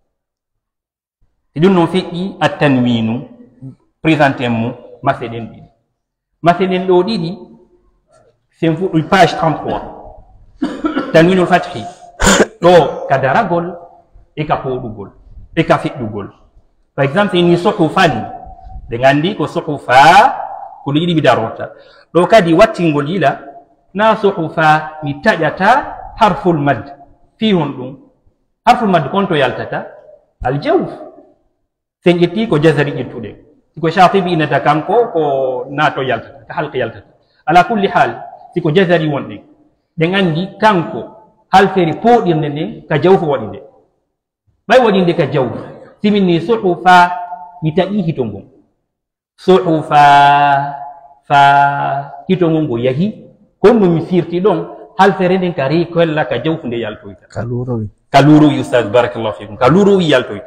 e ɗum noon feƴƴi attanwinu présenté mo maseɗen ɗiɗi maseɗen ɗo ɗiɗi sen fuɗɗoy page 33 tanwinul fathi ɗo ka daragol e ka poɗugol e ka feƴƴugol. Par exemple ini suhufan ɓe gandi ko suhufa ko ɗiɗi mi darota ɗo kadi wattingol yila na suhufa mi taƴata harful mad fi hon ɗum harful mad kon to yaltata aljawf sen ƴetti ko jazari ƴettuɗe siko shatibi inata kanko ko nato yaltata ka halqa yaltata ala kulli hal siko jazari wonɗe ɓe gandi kanko halfere poɗirde nde ka jawfu waɗi nde ɓay waɗi nde ka jawfu siminni suhufa mi taƴi hito ngon suhufa fa hito ngon ngo yahi konno mi firti ɗon halfere nden ka rekolla ka jawfu nde yaltoyta ka lurowi ustad barakallahu fikum ka lurowi yaltoyta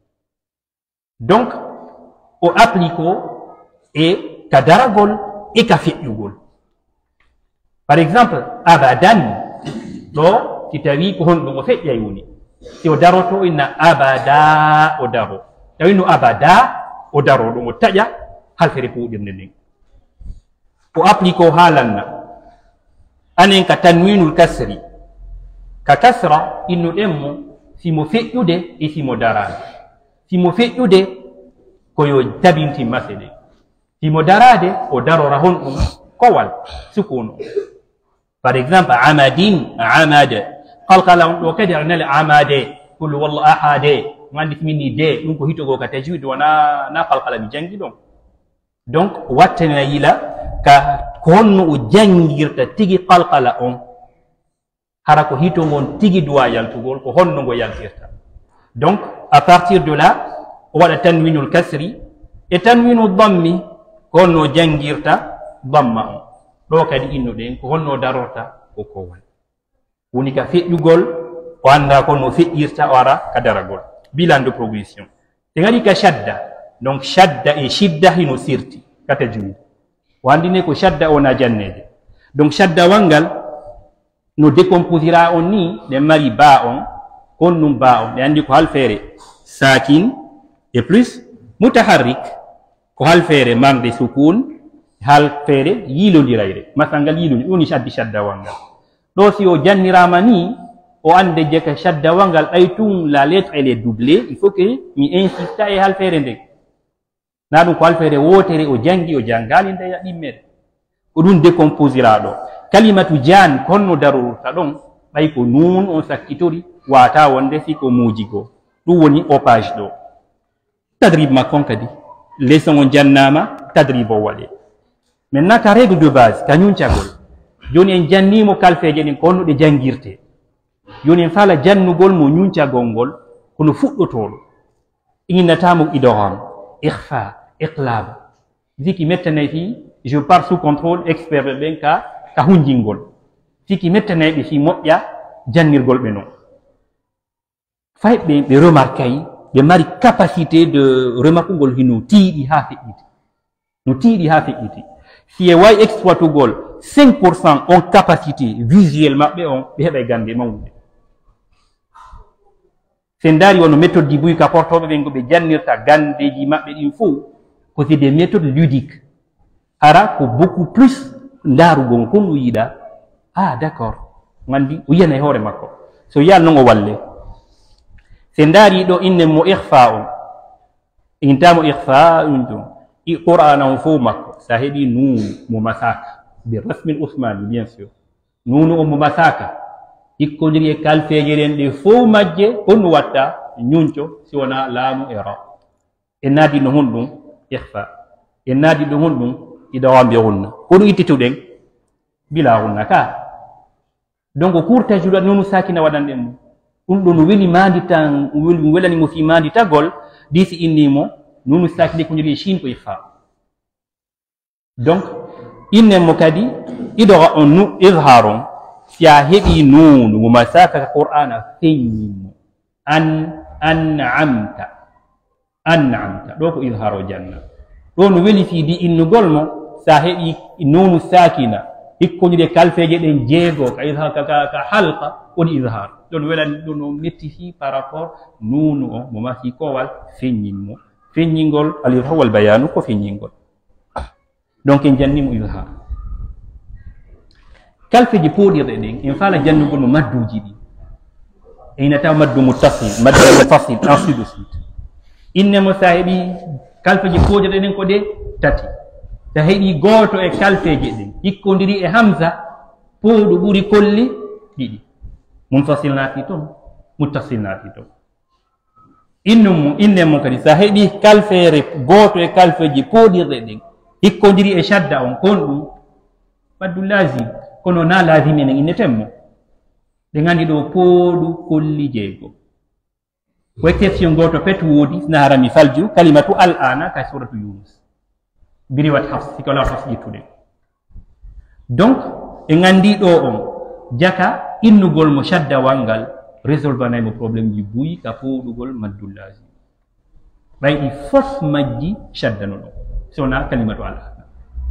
donc o applique o e ka daragol e ka feƴƴugol. Par exemple abadan ɗo si tawi ko honɗum o feƴƴay woni si o daroto inna abada o daro tawi no abada o daro ɗum o taƴa halfere puɗirnde nden o applique o haalanna anen ka tanwinul kasri ka kasra innuɗen mo simo feƴƴude e simo darade simo feƴƴude koyo tabinti masede simo darade o darora honɗum kowal sukunu. Par exemple amadin amade qalqala on ɗo kadi anale amade kul wallahu ahade gandi timini de ɗum ko hitogo ka tajwid wona na qalqala mi jangi ɗon donc wattana yila ka ko honno o jangirta tigi qalqala on hara ko hitogon tigi duwa yaltugol ko honno ngo yaltirta. Donc à partir de là o waɗa tanwinul kasri e tanwinu dammi ko honno jangirta damma on ɗo kadi innuɗen ko honno darorta ko kowal woni ka feƴƴugol o anda ko no feƴƴirta o ara ka daragol bilan de progression. te gari ka shadda donc shadda e shidda hino sirti ka tajwid o andine ko shadda o na jannede donc shadda wangal no décomposera on ni ɗe mari ba on kon num ba on ɗe andi ko halfere sakin e plus mutaharrik ko halfere marde sukun halfere yilondirayre masangal yiloni ɗum ni shaddi shadda wangal ɗo si o jannirama ni o ande je ka shadda wangal ɗay tun la lettre elle est doublée il faut que mi insista e halfere nde na ɗum ko halfere wotere o jangi o jangali nde yaɗimmere ko ɗum décomposera ɗo kalimatu jan konno darorta ɗon ɓay ko nun on sakkitori wata wonde si ko mujigo ɗum woni o page ɗo tadrib makkon kadi leçon on jannama tadrib o waɗe. Maintenant ka règle de base ka ñuncagol joni en jannimo kalfeje ɗen ko honno ɗe jangirte joni en faala jannugol mo ñuncagol ngol kono fuɗɗotoɗo innatamo idgham ikhfa iqlab siki mettanayi fi je pars sous contrôle expert ɓe ɓen ka hunjingol siki mettanayi ɓe fi moƴƴa jannirgol ɓe noon fay ɓe remarquayi ɓe mari capacité de remarquegol hino tiiɗi ha feƴƴiti no tiiɗi ha feƴƴiti si e wawi exploitugol 5% on capacité visuel maɓɓe on ɓe heɓa gande mawnude sen daari wono méthode ji buy ka portoɓe ɓen go ɓe jannirta gandeji maɓɓe ɗin fof ko c'est des méthodes ludiques hara ko beaucoup plus ndaarugol kon ɗum yiɗa d' accord gandi o yiyana e hoore makko so yiyal noon o walle sen daari ɗo inne mo ihfa on intamo ihfa ɗum ɗum qur'ana on fof makko sa heɓi nunu mo masaka bi rasmil usmani bien sûr nunu o mo masaka ikkodiri e kalfeje ɗen ɗe fof majje honno watta ñunco si wona laamu e ra en naadi no hon ɗum ihfa en naadi ɗo hon ɗum idawambe hunna ko ɗum ittituɗen bila hunna ka donc courtage ɗo nunu sakina waɗanɗen ɗum ɗum no weli mandi tan ɗum welanimo fi mandi tagol disi innimo nunu sakine ko jiri shin ko ihfa donc innemo kadi idoga on nu izharon si a heɓi nunu mo masaka qur'ana feññinmo an'amta ɗo ko izharo janna ɗo no weli fi di innugol mo sa heɓi nunu sakina hikkoñude kalfeje ɗen jeego ka halqa woni izhar ɗon welani ɗo no metti fi par rapport nunu o mo masi kowal feññinmo feññingol al-izhar wal bayanu ko feññingol donc en jannimo izhar kalfeji poɗirɗe ɗen en faala jannugol no madduji ɗi e ina taw maddu muttasil maddu mufasil ainsi de suite inne mo sa heɓi kalfeji kojoɗe ɗen ko ɗe tati sa heɓi gooto e kalfeje ɗen hikkodiri e hamsa pooɗu ɓuri kolli ɗiɗi munfasil naati toon muttasil naati toon inne mum kadi sa heɓi kalfeere gooto e kalfeji pooɗirɗe ɗen hikkodiri e shadda on kon ɗum waddu lazim kono na lazim enen innetenmo ɓe gandi ɗo pooɗu kolli jeego ko exception goto pet woodi sina harami falju kalimatu al ana ka suratu yunus biriwat hafs sikola hafs ƴettuɗen donc e gandi ɗo on jaka innugol mo shaddawal ngal résolvanaymo probléme ji buyi ka pooɗugol maddul lazim ɓayɗi fof majji shaddano ɗon sowona kalimatu al ana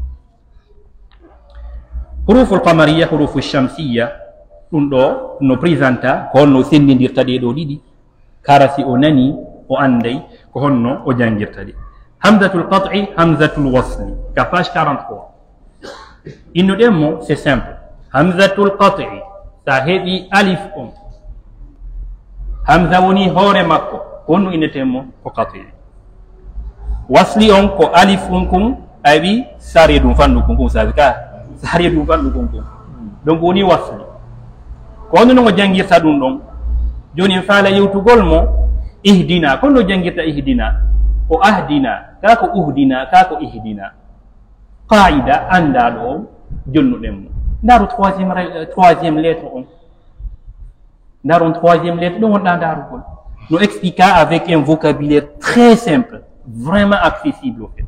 hurufu lqamariya hurufu shamsiya ɗum ɗo no présenta ko honno sendidirta ɗe ɗo ɗiɗi kara si o nani o anday ko honno o jangirta ɗe hamzatul qat'i hamzatul wasli ka page 43 innuɗen mo c'est simple hamzatul qat'i sa heɓi alif on hamza woni hoore makko ko honno inneten mo ko qat'i wasli on ko alif on kon a wi sare ɗum fannu kon kon sabi ka sare ɗum fannu kon kon donc woni wasli ko honno no jangirta ɗum ɗon joni en faala yewtugol mo ihdina kono jangirta ihdina o ahdina ka ko uhdina ka ko ihdina qaida andaɗo o jonnuɗen mo ndaru troisiéme lettre on ndaron troisiéme lettre ɗon wonɗa ndarugol no expliqua avec un vocabulaire très simple vraiment accessible au fait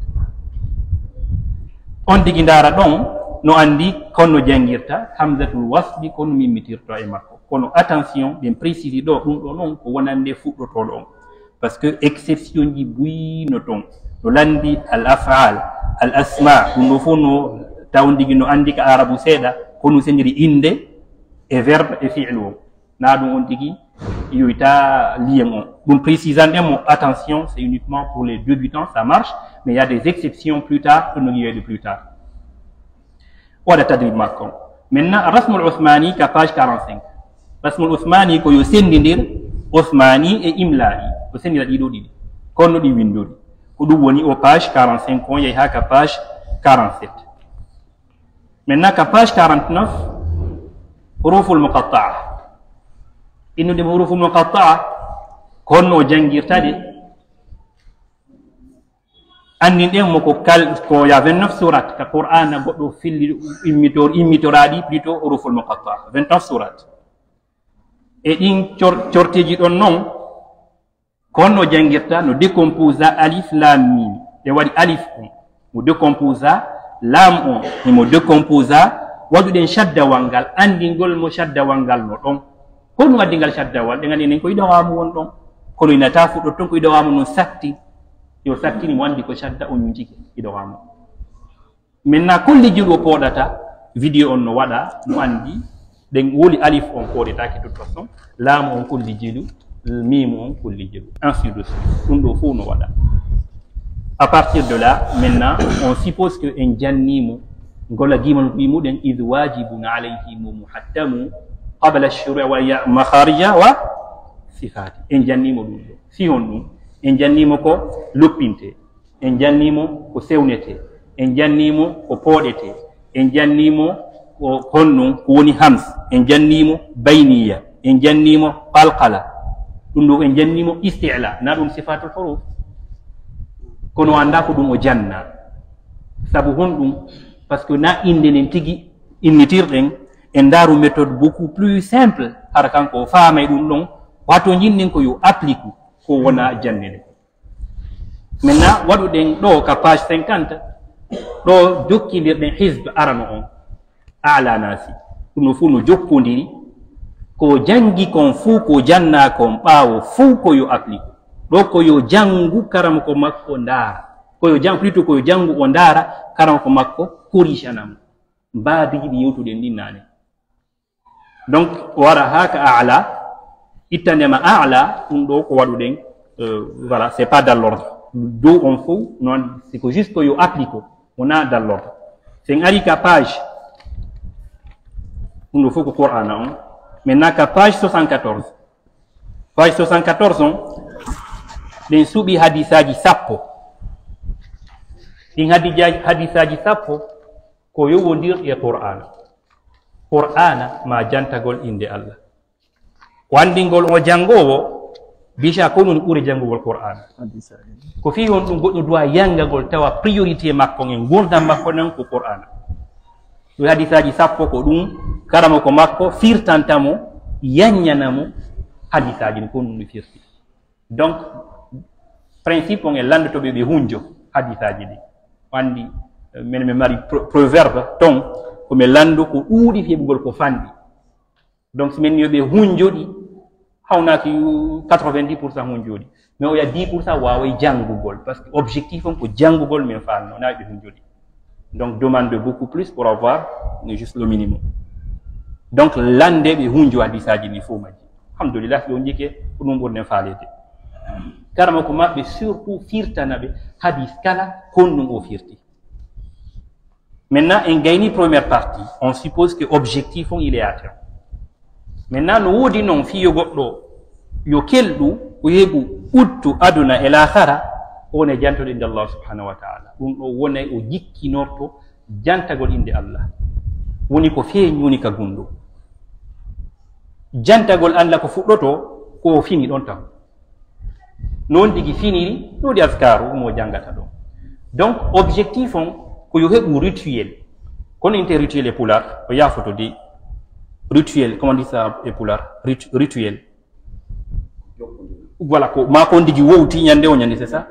on digi ndara ɗon no andi kono jangirta hamzatul wasli kono mimmitirto e makko kono attention ɓen précise ɗo ɗum ɗo noon ko wonande fuɗɗotoɗo on par ce que exception ji buyino toon no landi al afal al asma ɗum ɗo fof no tawdigi no andi ka arabu seeɗa kono sendiri inde e verbe e fi'lu o na ɗum on tigi yoyta lien on ɗum précisandemo attention c'est uniquement pour les débutants ça marche mais il y a des exceptions plus tard que no yiyoyde plus tard waɗa tadrib makko on maintenant rasmul uthmani ka page 45 rasmul uthmani ko yo sendidir uthmani e imla'i ko sendira ɗiɗo ɗiɗi kono ɗi windori ko ɗum woni o page 45 on yehi ha ka page 47 maintenant ka page 49 huruful muqatta'a innude huruful muqatta'a ko honno o jangirta ɗe andinɗen mo ko ya 29 surat ka qur'ana goɗɗo filli immitoraɗi plutôt huruful muqatta'a 29 surat e ɗin corteji ɗon noon ko honno jangirta no décomposa alif lam mim ɓe waɗi alif on mo décomposa lam on emo décomposa waɗuɗen shaddawal ngal andingol mo shaddawal ngal no ɗon honno waddingal shaddawal ɗe gandi enen ko yiɗowamu won ɗon kono inata fuɗɗo ton ko yiɗowamu no satti yo sattini mo andi ko shadda o ñum jiki yiɗowamu maintenant kolliji ɗo poɗata vidéo on no waɗa mo andi ɗen woli alif on koɗetake toute façon laamu on kolli jelu mimu on kolli jelu ainsi de suite ɗum ɗo fof no waɗa à partir de là maintenant on suppose que en jannimo gola gimal wimuɗen id wajibun alayhimu muhattamu qabla ashuri wa makharija wa sifati en jannimo ɗum ɗo si on ɗum en jannimo ko loppinte en jannimo ko sewnete en jannimo ko pooɗete en jannimo ko honnon ko woni hams en jannimo bayniya en jannimo qalqala ɗum ɗo en jannimo istila na ɗum sifatul huruf kono anda ko ɗum o janna sabu hon ɗum par ce que na inde nen tigi innitirɗen en ndaru méthode beaucoup plus simple hara kanko o faamay ɗum ɗon wato jinnin ko yo applique ko wona jannede maintenant waɗuɗen ɗo ka page 50 ɗo jokkidirɗen hisbe arano on ala nasi ɗum no fuu no jokkodiri ko jangi kon fuu ko janna kon ɓaawo fuu ko yo applique ɗo ko yo jangu karama ko makko ndaara ko yo jang plutôt ko yo jangu o ndaara karama ko makko corrigeanamo mbaadijiɗi yewtuɗen ɗin nane donc wara ha ka ala ittandema ala ɗum ɗo ko waɗuɗen voilà c'est pas dans l'ordre dow on fou non c'est que juste ko yo applique wona dans l'ordre sen ari ka page ɗum ɗo fof ko qur'ana on maintenant ka page 74 page 74 on ɗen suuɓi hadisaji sappo ɗin hadisaji sappo ko yowodir e qur'ana ma jantagol inde Allah wandingol o jangowo bisa ko non ɓuri jangugol qur'ana ko fi on ɗum goɗɗo duwa yangagol tawa priorité makko en gurdam makko nan ko qur'ana ɗo hadisaji sappo ko ɗum karama ko makko firtantamo yaññanamo hadisaji ko ɗum ɗo firti donc principe on e landotoɓe ɓe hunjo hadisaji ɗi wandi men mi mari proverbe ton komi lando ko ɗuuɗi heɓugol ko fandi donc si men yoɓe hunjoɗi hawnaki 90% hunjoɗi mais o ya 10% waway janngugol par ce que objectif on ko janngugol min fanno na ɓe hunjoɗi donc demande beaucoup plus pour avoir juste le minimum donc lande ɓe hunjo hadisaji ni fo majji alhamdulillah ɓe on jike ko ɗum ɓurnen faalede karama ko maɓɓe surtout firtana ɓe hadis kala kon ɗum o firti. Maintenant, en gagné première partie, on suppose que l'objectif il est atteint. Maintenant, nous dit non, fi yogoɗo yo kelɗu o yeɓu uttu aduna e lahara on e jantode inde Allah subhanahu wa ta'ala ɗum ɗo wonay o jikkinorto jantagol inde Allah woni ko feeñi woni ka gunɗo jantagol Allah ko fuɗɗoto ko fini ɗon tan non digi finiri ɗo di askaru mo jangata ɗon donc objectif on ko yo heɓu rituel kono inte rituel e pular o yafoto di rituel comment dit ça e pular rituel voilà ko ma kon digi wowti ñande o ñande c'est ça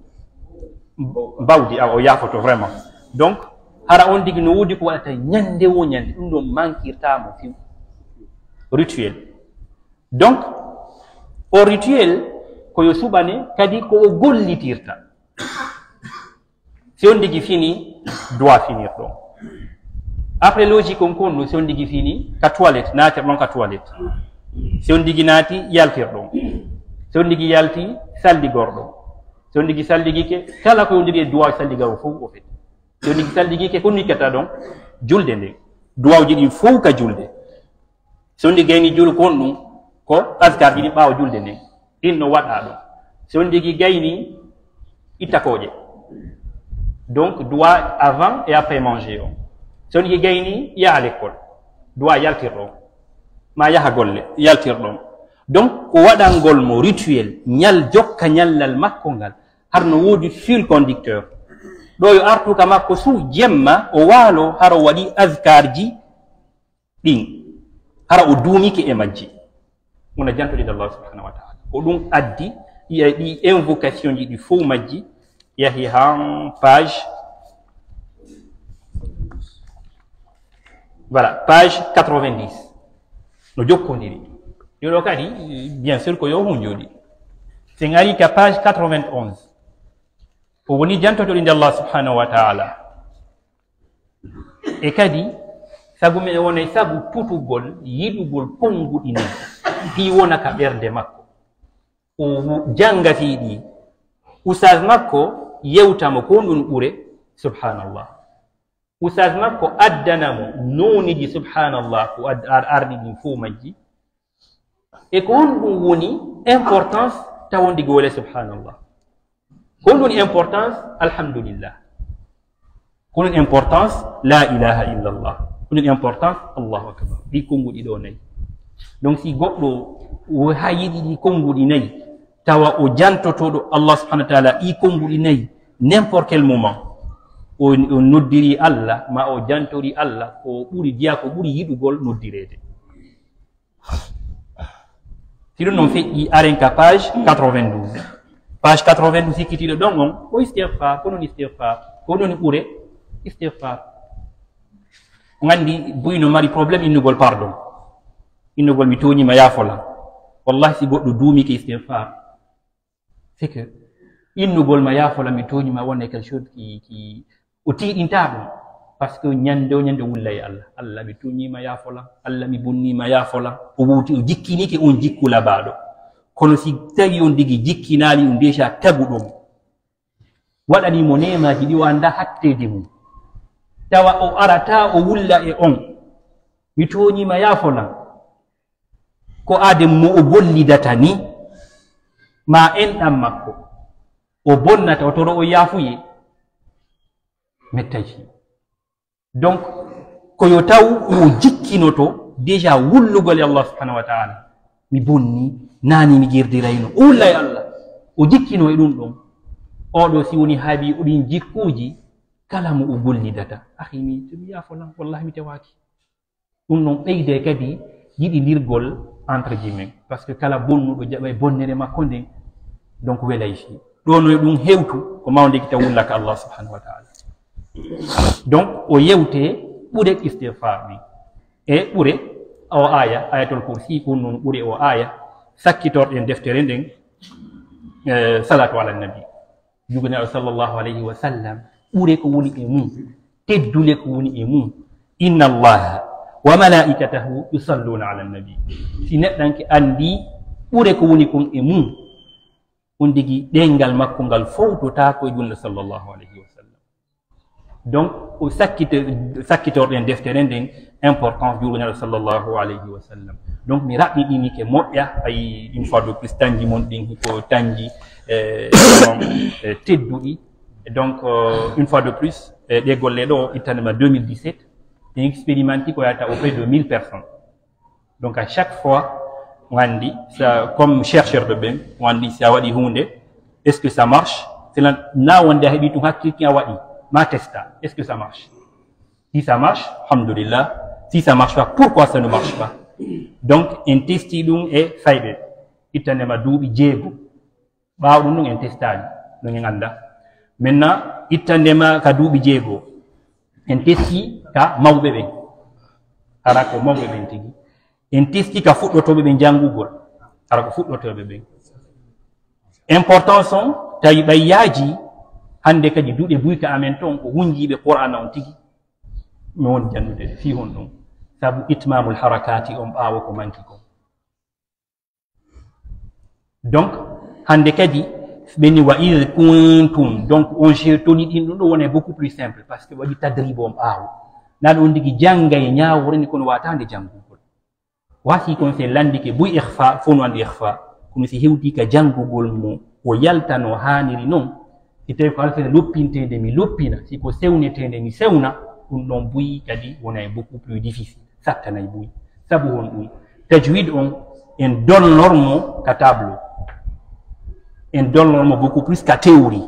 bawdi o yafoto vraiment donc hara on digi no wodi ko waɗata ñande o ñande ɗum ɗo manquirtamo fi rituel donc o rituel ko yo suɓane kadi ko o gollitirta si on digi fini doit finir ɗon après logique on konno si on digi fini ka toilette naatir ɗon ka toilette si on digi naati yaltir ɗon si on digi yalti salligor ɗon si on digi salligike kala ko yondiri e duwaw salliga o fof o fet si on digi salligike ko nikkata ɗon julde nden duwawji ɗin fof ka julde si on digi gayni jul kon ɗum ko askar ji ɗin ɓaawa julde nden ɗin no waɗa ɗon si on digi gayni ittakoje donc doit avant et après manger on si on digi gayni yaha l'école doit yaltir ɗon ma yaha golle yaltir ɗon donc ko waɗangol mo rituel ñal jokka ñallal makko ngal harno woodi fil conducteur ɗo yo artuka makko suu jemma o waalo hara o waɗi askar ji ɗin hara o duumike e majji wona jantoɗe Allah subhanahu wa taala ko ɗum addi ɗi invocation ji ɗi fof majji yahi han page voilà page 90 no jokkodiri yoɗo kadi bien sûr ko yo hunjoɗi se ngari ka page 91 o woni jantotoɗi nde Allah subhanahu wa taala e kadi sabu men wonay sabu tutugol yiɗugol konguɗi nayi fi wona ka ɓerde makko o jangatiɗi usage makko yewtamo ko ndun ɓure subhanallah usage makko addanamo noniji subhanallah ko arɗi ɗin fo majji e ko on ɗum woni importance tawondigi wole subhanallah ko on woni importance alhamdulillah ko non importance la ilaha illallah ko non importance allahu akbar ɗi konguɗi ɗo nayi donc si goɗɗo ha yiɗi ɗi konguɗi nayi tawa o jantotoɗo Allah subhanahu wa ta'ala ɗi konguɗi nayi n'importe quel moment o noddiri Allah ma o jantori Allah ko ɓuri diya ko ɓuri yiɗugol noddirede si ɗum noon feƴƴi aren ka page 92 page 92 sikkitiɗo ɗon on ko istighfar ko non istighfar ko ɗon ɓure istighfar o gandi buyno mari probléme innugol pardon innugol mi toñima yafolan wallahi si goɗɗo duumike istighfar c'est que innugol ma yafola mi toñima wonde quelque chose qui o tiiɗinta ɗum par ce que ñande o ñande wullay Allah Allah mi toñima yafola Allah mi bonnima yafola o wuti o jikkinike on jikku labaɗo kono si tawi on digi jikkinali on déjà tagu ɗon waɗanimo nemaji ɗi o anda hattede mum tawa o arata o wulla e on mi toñima yafola ko adem mo o bollidata ni ma en ɗam makko o bonnata o toro o yaafuye mettaji. Donc koyo taw o jikkinoto déjà wullugol e Allah subhanahu wa ta'ala mi bonni nani mi gerdirayno o wulla e Allah o jikkino e ɗum ɗon oɗo si woni haabi oɗin jikkuji kala mo o gollidata ahi mi yaafolan wallahi mi tewaki ɗum ɗon ɓeyde kadi yiɗidirgol entre guillemets par ce que kala bonnuɗo jaɓa e bonnere makko nden donc welay fi ɗo no ɗum hewtu ko mawde kita wullaka Allah subhanahu wa ta'ala. Donc o yewte ɓure istighfar ni e ɓure o aya ayatul kursi ko non ɓure o aya sakkitorɗen deftere nden salatu ala nabi jugunaɗo sallllahu alayhi wa sallam ɓure ko woni e mum teddule ko woni e mum inna allaha wa malaikatahu yusalluna ala nabi si neɗɗanke andi ɓure ko woni kon e mum on digi ɗengal makko ngal fowtota koye junde sallllahu alayhi wa sallam. Donc o sakkitorɗen deftere nden importance jugunaɗo sallllahu alayhi wa sallam. Donc mi raɓɓiɗini ke moƴƴa ay une fois de plus tanji mon ɗin hiko tanji tedduɗi. Donc une fois de plus ɗe golle ɗo ittanema 2017 en expérimenté ko yata auprès de 1000 personnes. Donc à chaque fois on dit ça comme chercheur de ben on dit ça waɗi hunde est-ce que ça marche c'est là na wonde heɓi tum hakkilki a waɗi ma testa est-ce que ça marche. Si ça marche alhamdulillah, si ça marche pas pourquoi ça ne marche pas. Donc en testi ɗum e fayɓe ittanema duuɓi jeego ɓaawo ɗum ɗum en testani no en anda. Maintenant ittandema ka duuɓi jeego en testi ka mawɓe ɓen ara ko mawɓe ɓen tigi en testi ka fuɗɗotoɓe ɓe janngugol ara ko fuɗɗotoɓe ɓen. Importance on tawi ɓayyaji hande kadi duuɗe buyka amen toon ko hunjiɓe qur'ana on tigi mi woni jannude fi hon ɗum sabu itmamul harakati on ɓaawo ko manki ko. Donc hande kadi ɓenni wa id kuntum donc on toni ɗin ɗum ɗo wona beaucoup plus simple par ce que waɗi tadribe on ɓaawo naɗo on digi jangga e ñawreni kono watande janngugol wasi kon se landike buy ihfa fo no andi ihfa kono si hewti ka janngugol mo o yaltano haniri noon si tawi ko alfene loppintede mi loppina siko sewnetede mi sewna ɗum ɗon buyi kadi wona e beaucoup plus difficile sattanay buyi sabu hon ɗum tajwid on en dolnormo ka tableau en dolnormo beaucoup plus ka théorie.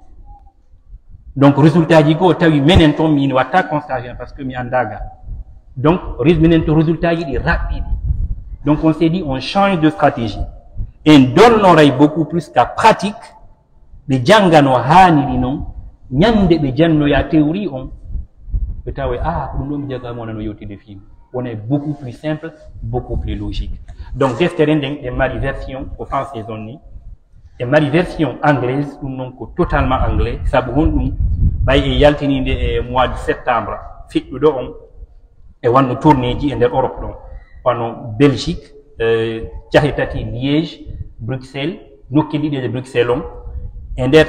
Donc résultat ji goo tawi menen toon min watta constat parce que mi andaga donc minen to résultat ji ɗi raɓɓiɗi. Donc on s'est dit on change de stratégie en dolnoray beaucoup plus ka pratique ɓe janngano haaniri noon ñande ɓe jannoya théorie on ɓe tawa ko ɗum ɗo mi jagama wona no yewtide film wona beaucoup plus simple beaucoup plus logique. Donc deftere nden e mari version ko français on ni e mari version anglaise ɗum noon ko totalement anglais sabu hon ɗum ɓay e yaltinide e mois de septembre fiɗɗuɗo on e wanno tourné ji e nder Europe ɗon wano Belgique cahe tati Liège Bruxelles nokki ɗiɗi e Bruxelles on e nder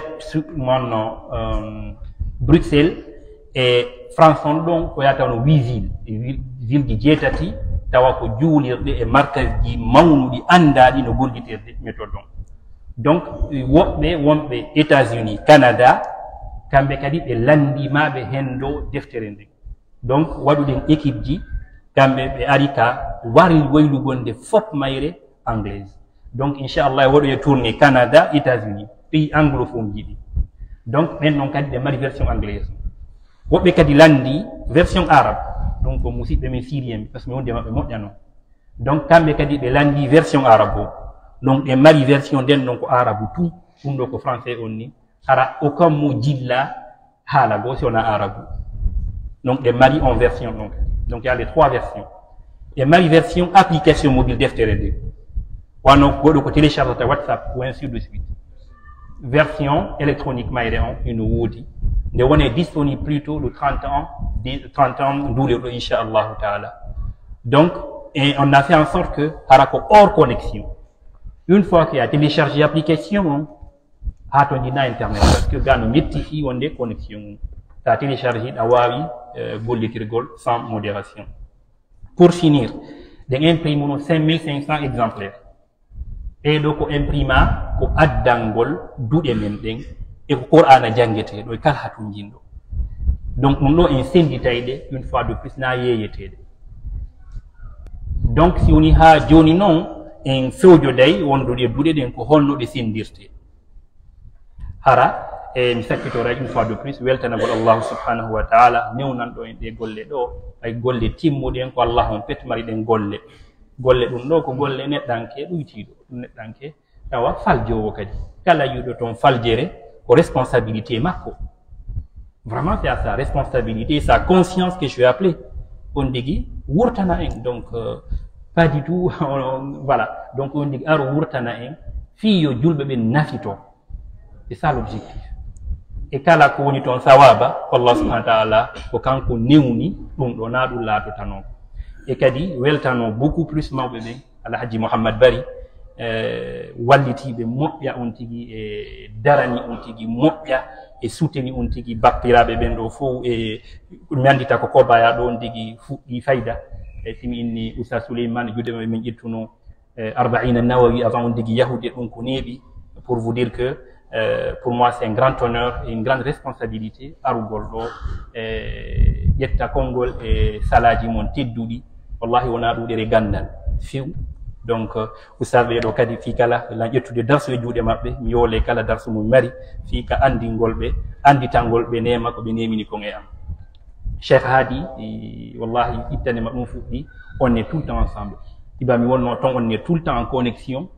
wonno Bruxelles e France on ɗon ko yata no 8 ville ji jeetati tawa ko juulirɗe e markaz ji mawnuɗi andaɗi no gollitirde méthode on. Donc woɓɓe wonɓe États-Unis Canada kamɓe kadi ɓe landimaɓe hen dow deftere nde. Donc waɗuɗen équipe ji kamɓe ɓe ari ka wari waylugonde fof mayre anglaise. Donc inchallah waɗoye tourné Canada États-Unis pays anglophone jiɗi. Donc ɓen noon kadi ɓe mari version anglaise woɓɓe kadi landi version arabe donc musidɓe men syrien par ce que mi wonde maɓɓe moƴƴano. Donc kamɓe kadi ɓe landi version arabe o donc ɓe mari version nden ɗon ko arabe tout ɗum ɗo ko français on ni hara aucun mo jilla haala goo si wona arabe. Donc ɓe mari en version donc il y a les 3 versions ɓe mari version application mobile deftere nde wano goɗɗo ko téléchargeta WhatsApp ou ainsi de suite. Version électronique mayre on ino woodi nde wone disponible plutôt le 30 ans nduuɗe ɗo inchallahu taala. Donc et on a fait en sorte que hara ko hors connexion. Une fois qu'il a téléchargé l'application ha to jina internet parce que ga no mettifi wonde connexion ta téléchargé a wawi gollitirgol sans modération. Pour finir, de imprime 5500 exemplaires ɓeɗo ko imprima ko addangol duuɗe men ɗen e ko qur'ana jangeteɗo e kala hatun jinɗo. Donc ɗum ɗo en senditayɗe une fois de plus na yeeyeteɗe. Donc si woni ha joni noon en fewjoday wonduɗe duuɗe ɗen ko holno ɗe sendirte. Hara mi sakkitora une fois de plus weltanagol allahu subhanahu wa taala newnanɗo en ɗe golle ɗo ay golle timmuɗe en ko allah on pet mari ɗen golle ɗum ɗo ko golle neɗɗanke ɗuytiɗo ɗum neɗɗanke tawa faljowo kadi kala yiɗo toon faljere ko responsabilité makko. Vraiment c'est à sa responsabilité, sa conscience que je suis appelé on digi wurtana en. Donc pas du tout voilà, donc on digi aro wurtana en fiyo julɓe ɓe nafito. C'est ça l'objectif. Et kala ko woni toon sawaba Allah subhanahu wa ta'ala ko kanko newni ɗum ɗo na ɗum laatotanon. Et kadi weltano beaucoup plus mawɓe ɓen alhaji Mouhammad Bari wallitiɓe moƴƴa on tigi e darani on tigi moƴƴa e souteni on tigi bappiraɓe ɓen ɗo fof e mi andita ko kobaya ɗo on tigi fuɗɗi fayda e timi inni Oustaz Souleymane juuɗe min ƴettuno arba'ina nawawi avant on tigi yahude ɗum ko neeɓi pour vous dire que pour moi c'est un grand honneur et une grande responsabilité arugol ɗo ƴetta konngol e salaji mon tedduɗi wallahi wona ɗuɗere gandal few. Donc Oustaz ɓeɗo kadi fi kala la ƴettude darsu e juuɗe maɓɓe mi yoole kala darsu mum mari fi ka andingol ɓe anditangol ɓe nema ko ɓe nemini kon e am. Cheikh Hadi wallahi ittanema ɗum fuɗɗi on est tout le temps ensemble. Iba mi wonno ton on est tout le temps en connexion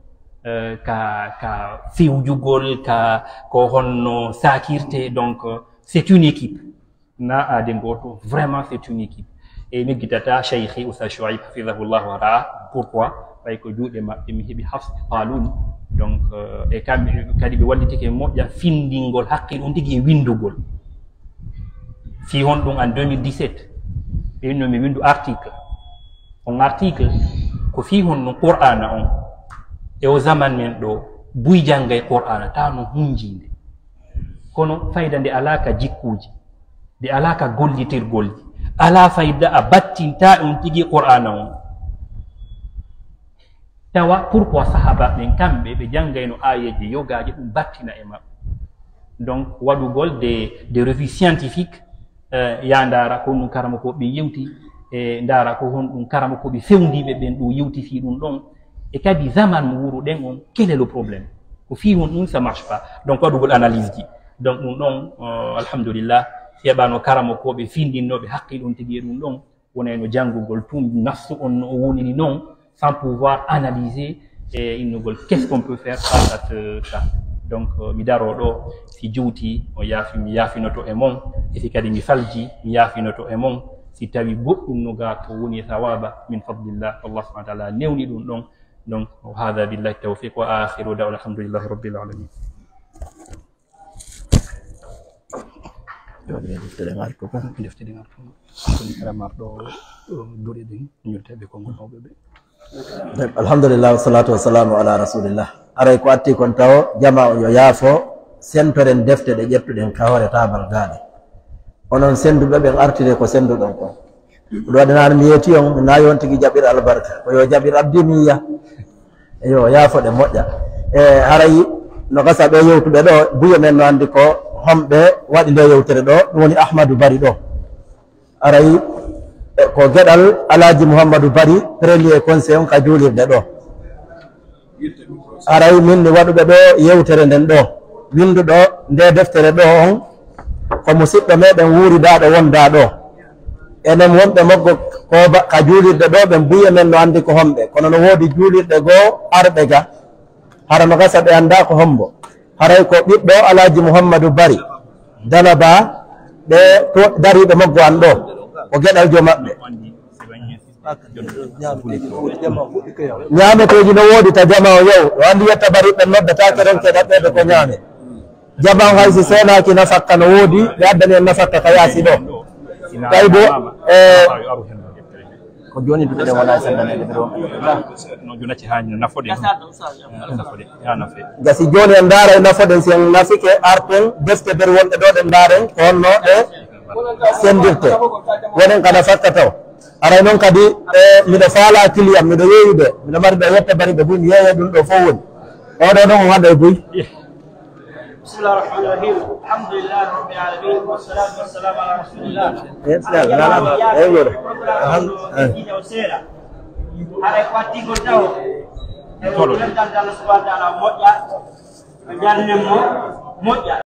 ka fewjugol ka ko honno sakirte. Donc c'est une équipe na ade goto, vraiment c'est une équipe. Et mi guitata cheikhi Oustaz Chouaib hafidahullah wa ra'a. Pourquoi? Ɓay ko juuɗe maɓɓe mi heɓi Hafs Qalun. Donc e kamɓe kadi ɓe wallitike moƴƴa findingol haqqil on tigi e windugol. Fi hon ɗum en 2017 ɓe winno mi windu article. On article ko fi hon no Qur'ana on e o zaman men ɗo buy janga e Qur'ana ta no hunjinde kono fayda nde alaka jikkuji nde alaka gollitirgolji ala fayda a battinta on tigi Qur'ana on. Tawa pourquoi sahaba ɓen kamɓe ɓe jangayno ayeji yogaji ɗum battina e maɓɓe. Donc waɗugol des revues scientifiques ya ndara ko ɗum karama ko ɓe yewti e ndara ko hon ɗum karama ko ɓe fewndiɓe ɓen ɗum yewti fi ɗum ɗon e kadi zaman mo wuro ɗen on quel est le problème ko fi hon ɗum ça marche pas. Donc waɗugol analyse ji. Donc ɗum ɗon alhamdulillah heɓano karama ko ɓe findinnoɓe haqqil on tigi e ɗum ɗon wonayno janngugol tum nafsu on no o wonini noon sans pouvoir analyser et innugol qu'est-ce qu'on peut faire face à ça. Donc mi daro ɗo si juuti o yaafi mi yaafinoto e mon e si kadi mi falji mi yaafinoto e mon si tawi goɗɗum noga ko woni e sawaba min fadlillah Allah subhanahu wa ta'ala newni ɗum ɗon. Donc hada billahi tawfiq wa akhiru da'wa alhamdulillahi rabbil alamin. Alhamdulillah wassalatu wassalamu ala rasulillah. Aray ko atti kon taw jama o yo yaafo sentoren defte ɗe ƴettuɗen kawre tabal gaɗe onon senduɓe ɓen artire ko senduɗon kon. ɗo waɗanani mi yeeti on mi nayi on tigui jaɓir albarka ko yo jaɓir abdiniya yo yaafo ɗe moƴƴa e harayi no gasa ɓe yewtuɓe ɗo buyo men no andi ko homɓe waɗi nde yewtere ɗo ɗum woni Ahmadou Bari ɗo arayi ko gueɗal Alhaji Mouhamadou Bari premier conseil on ka juulirde ɗo arayi min ni waɗuɓe ɗo yewtere nden ɗo winduɗo nde deftere ɗo on ko musidɓe meɗen wuuridaɗo wonda ɗo enen wonɓe moggo ko ka juulirde ɗo ɓen buye men no andi ko homɓe kono no woodi juulirɗe goo arɓe ga hara no gasa ɓe anda ko hombo haray ko ɓiɗɗo Alhaji Mouhamadou Bari Dalaba ɓe to dariɓe moggo an ɗo ko gueɗal jo maɓɓe ñameteji no woodi ta jama o yew o andi yetta Bari ɓen noddatake ronke ɗaɓɓede ko ñaame jama haysi senaki nafakka no woodi ɓe addani en nafakka ka yaasi ɗo tawi bo ko joni duɗe ɗe wona sendanede gasi joni en daara e nafoɗen si en nafike arten defte nder wonɗe ɗo ɗen daaren ko honno ɗe sendirte wonen kada fakka taw aray noon kadi miɗo faala kiliyam miɗo yeeyuɓe miɗo mari ɓe yetta Bari ɓe ɓuri yeeye ɗum ɗo fof woni oɗo ɗon o waɗa e buy بسم الله الرحمن الرحيم الحمد لله رب العالمين والصلاة والسلام على رسول الله على إخواتي قلتوا الله سبحانه وتعالى موجة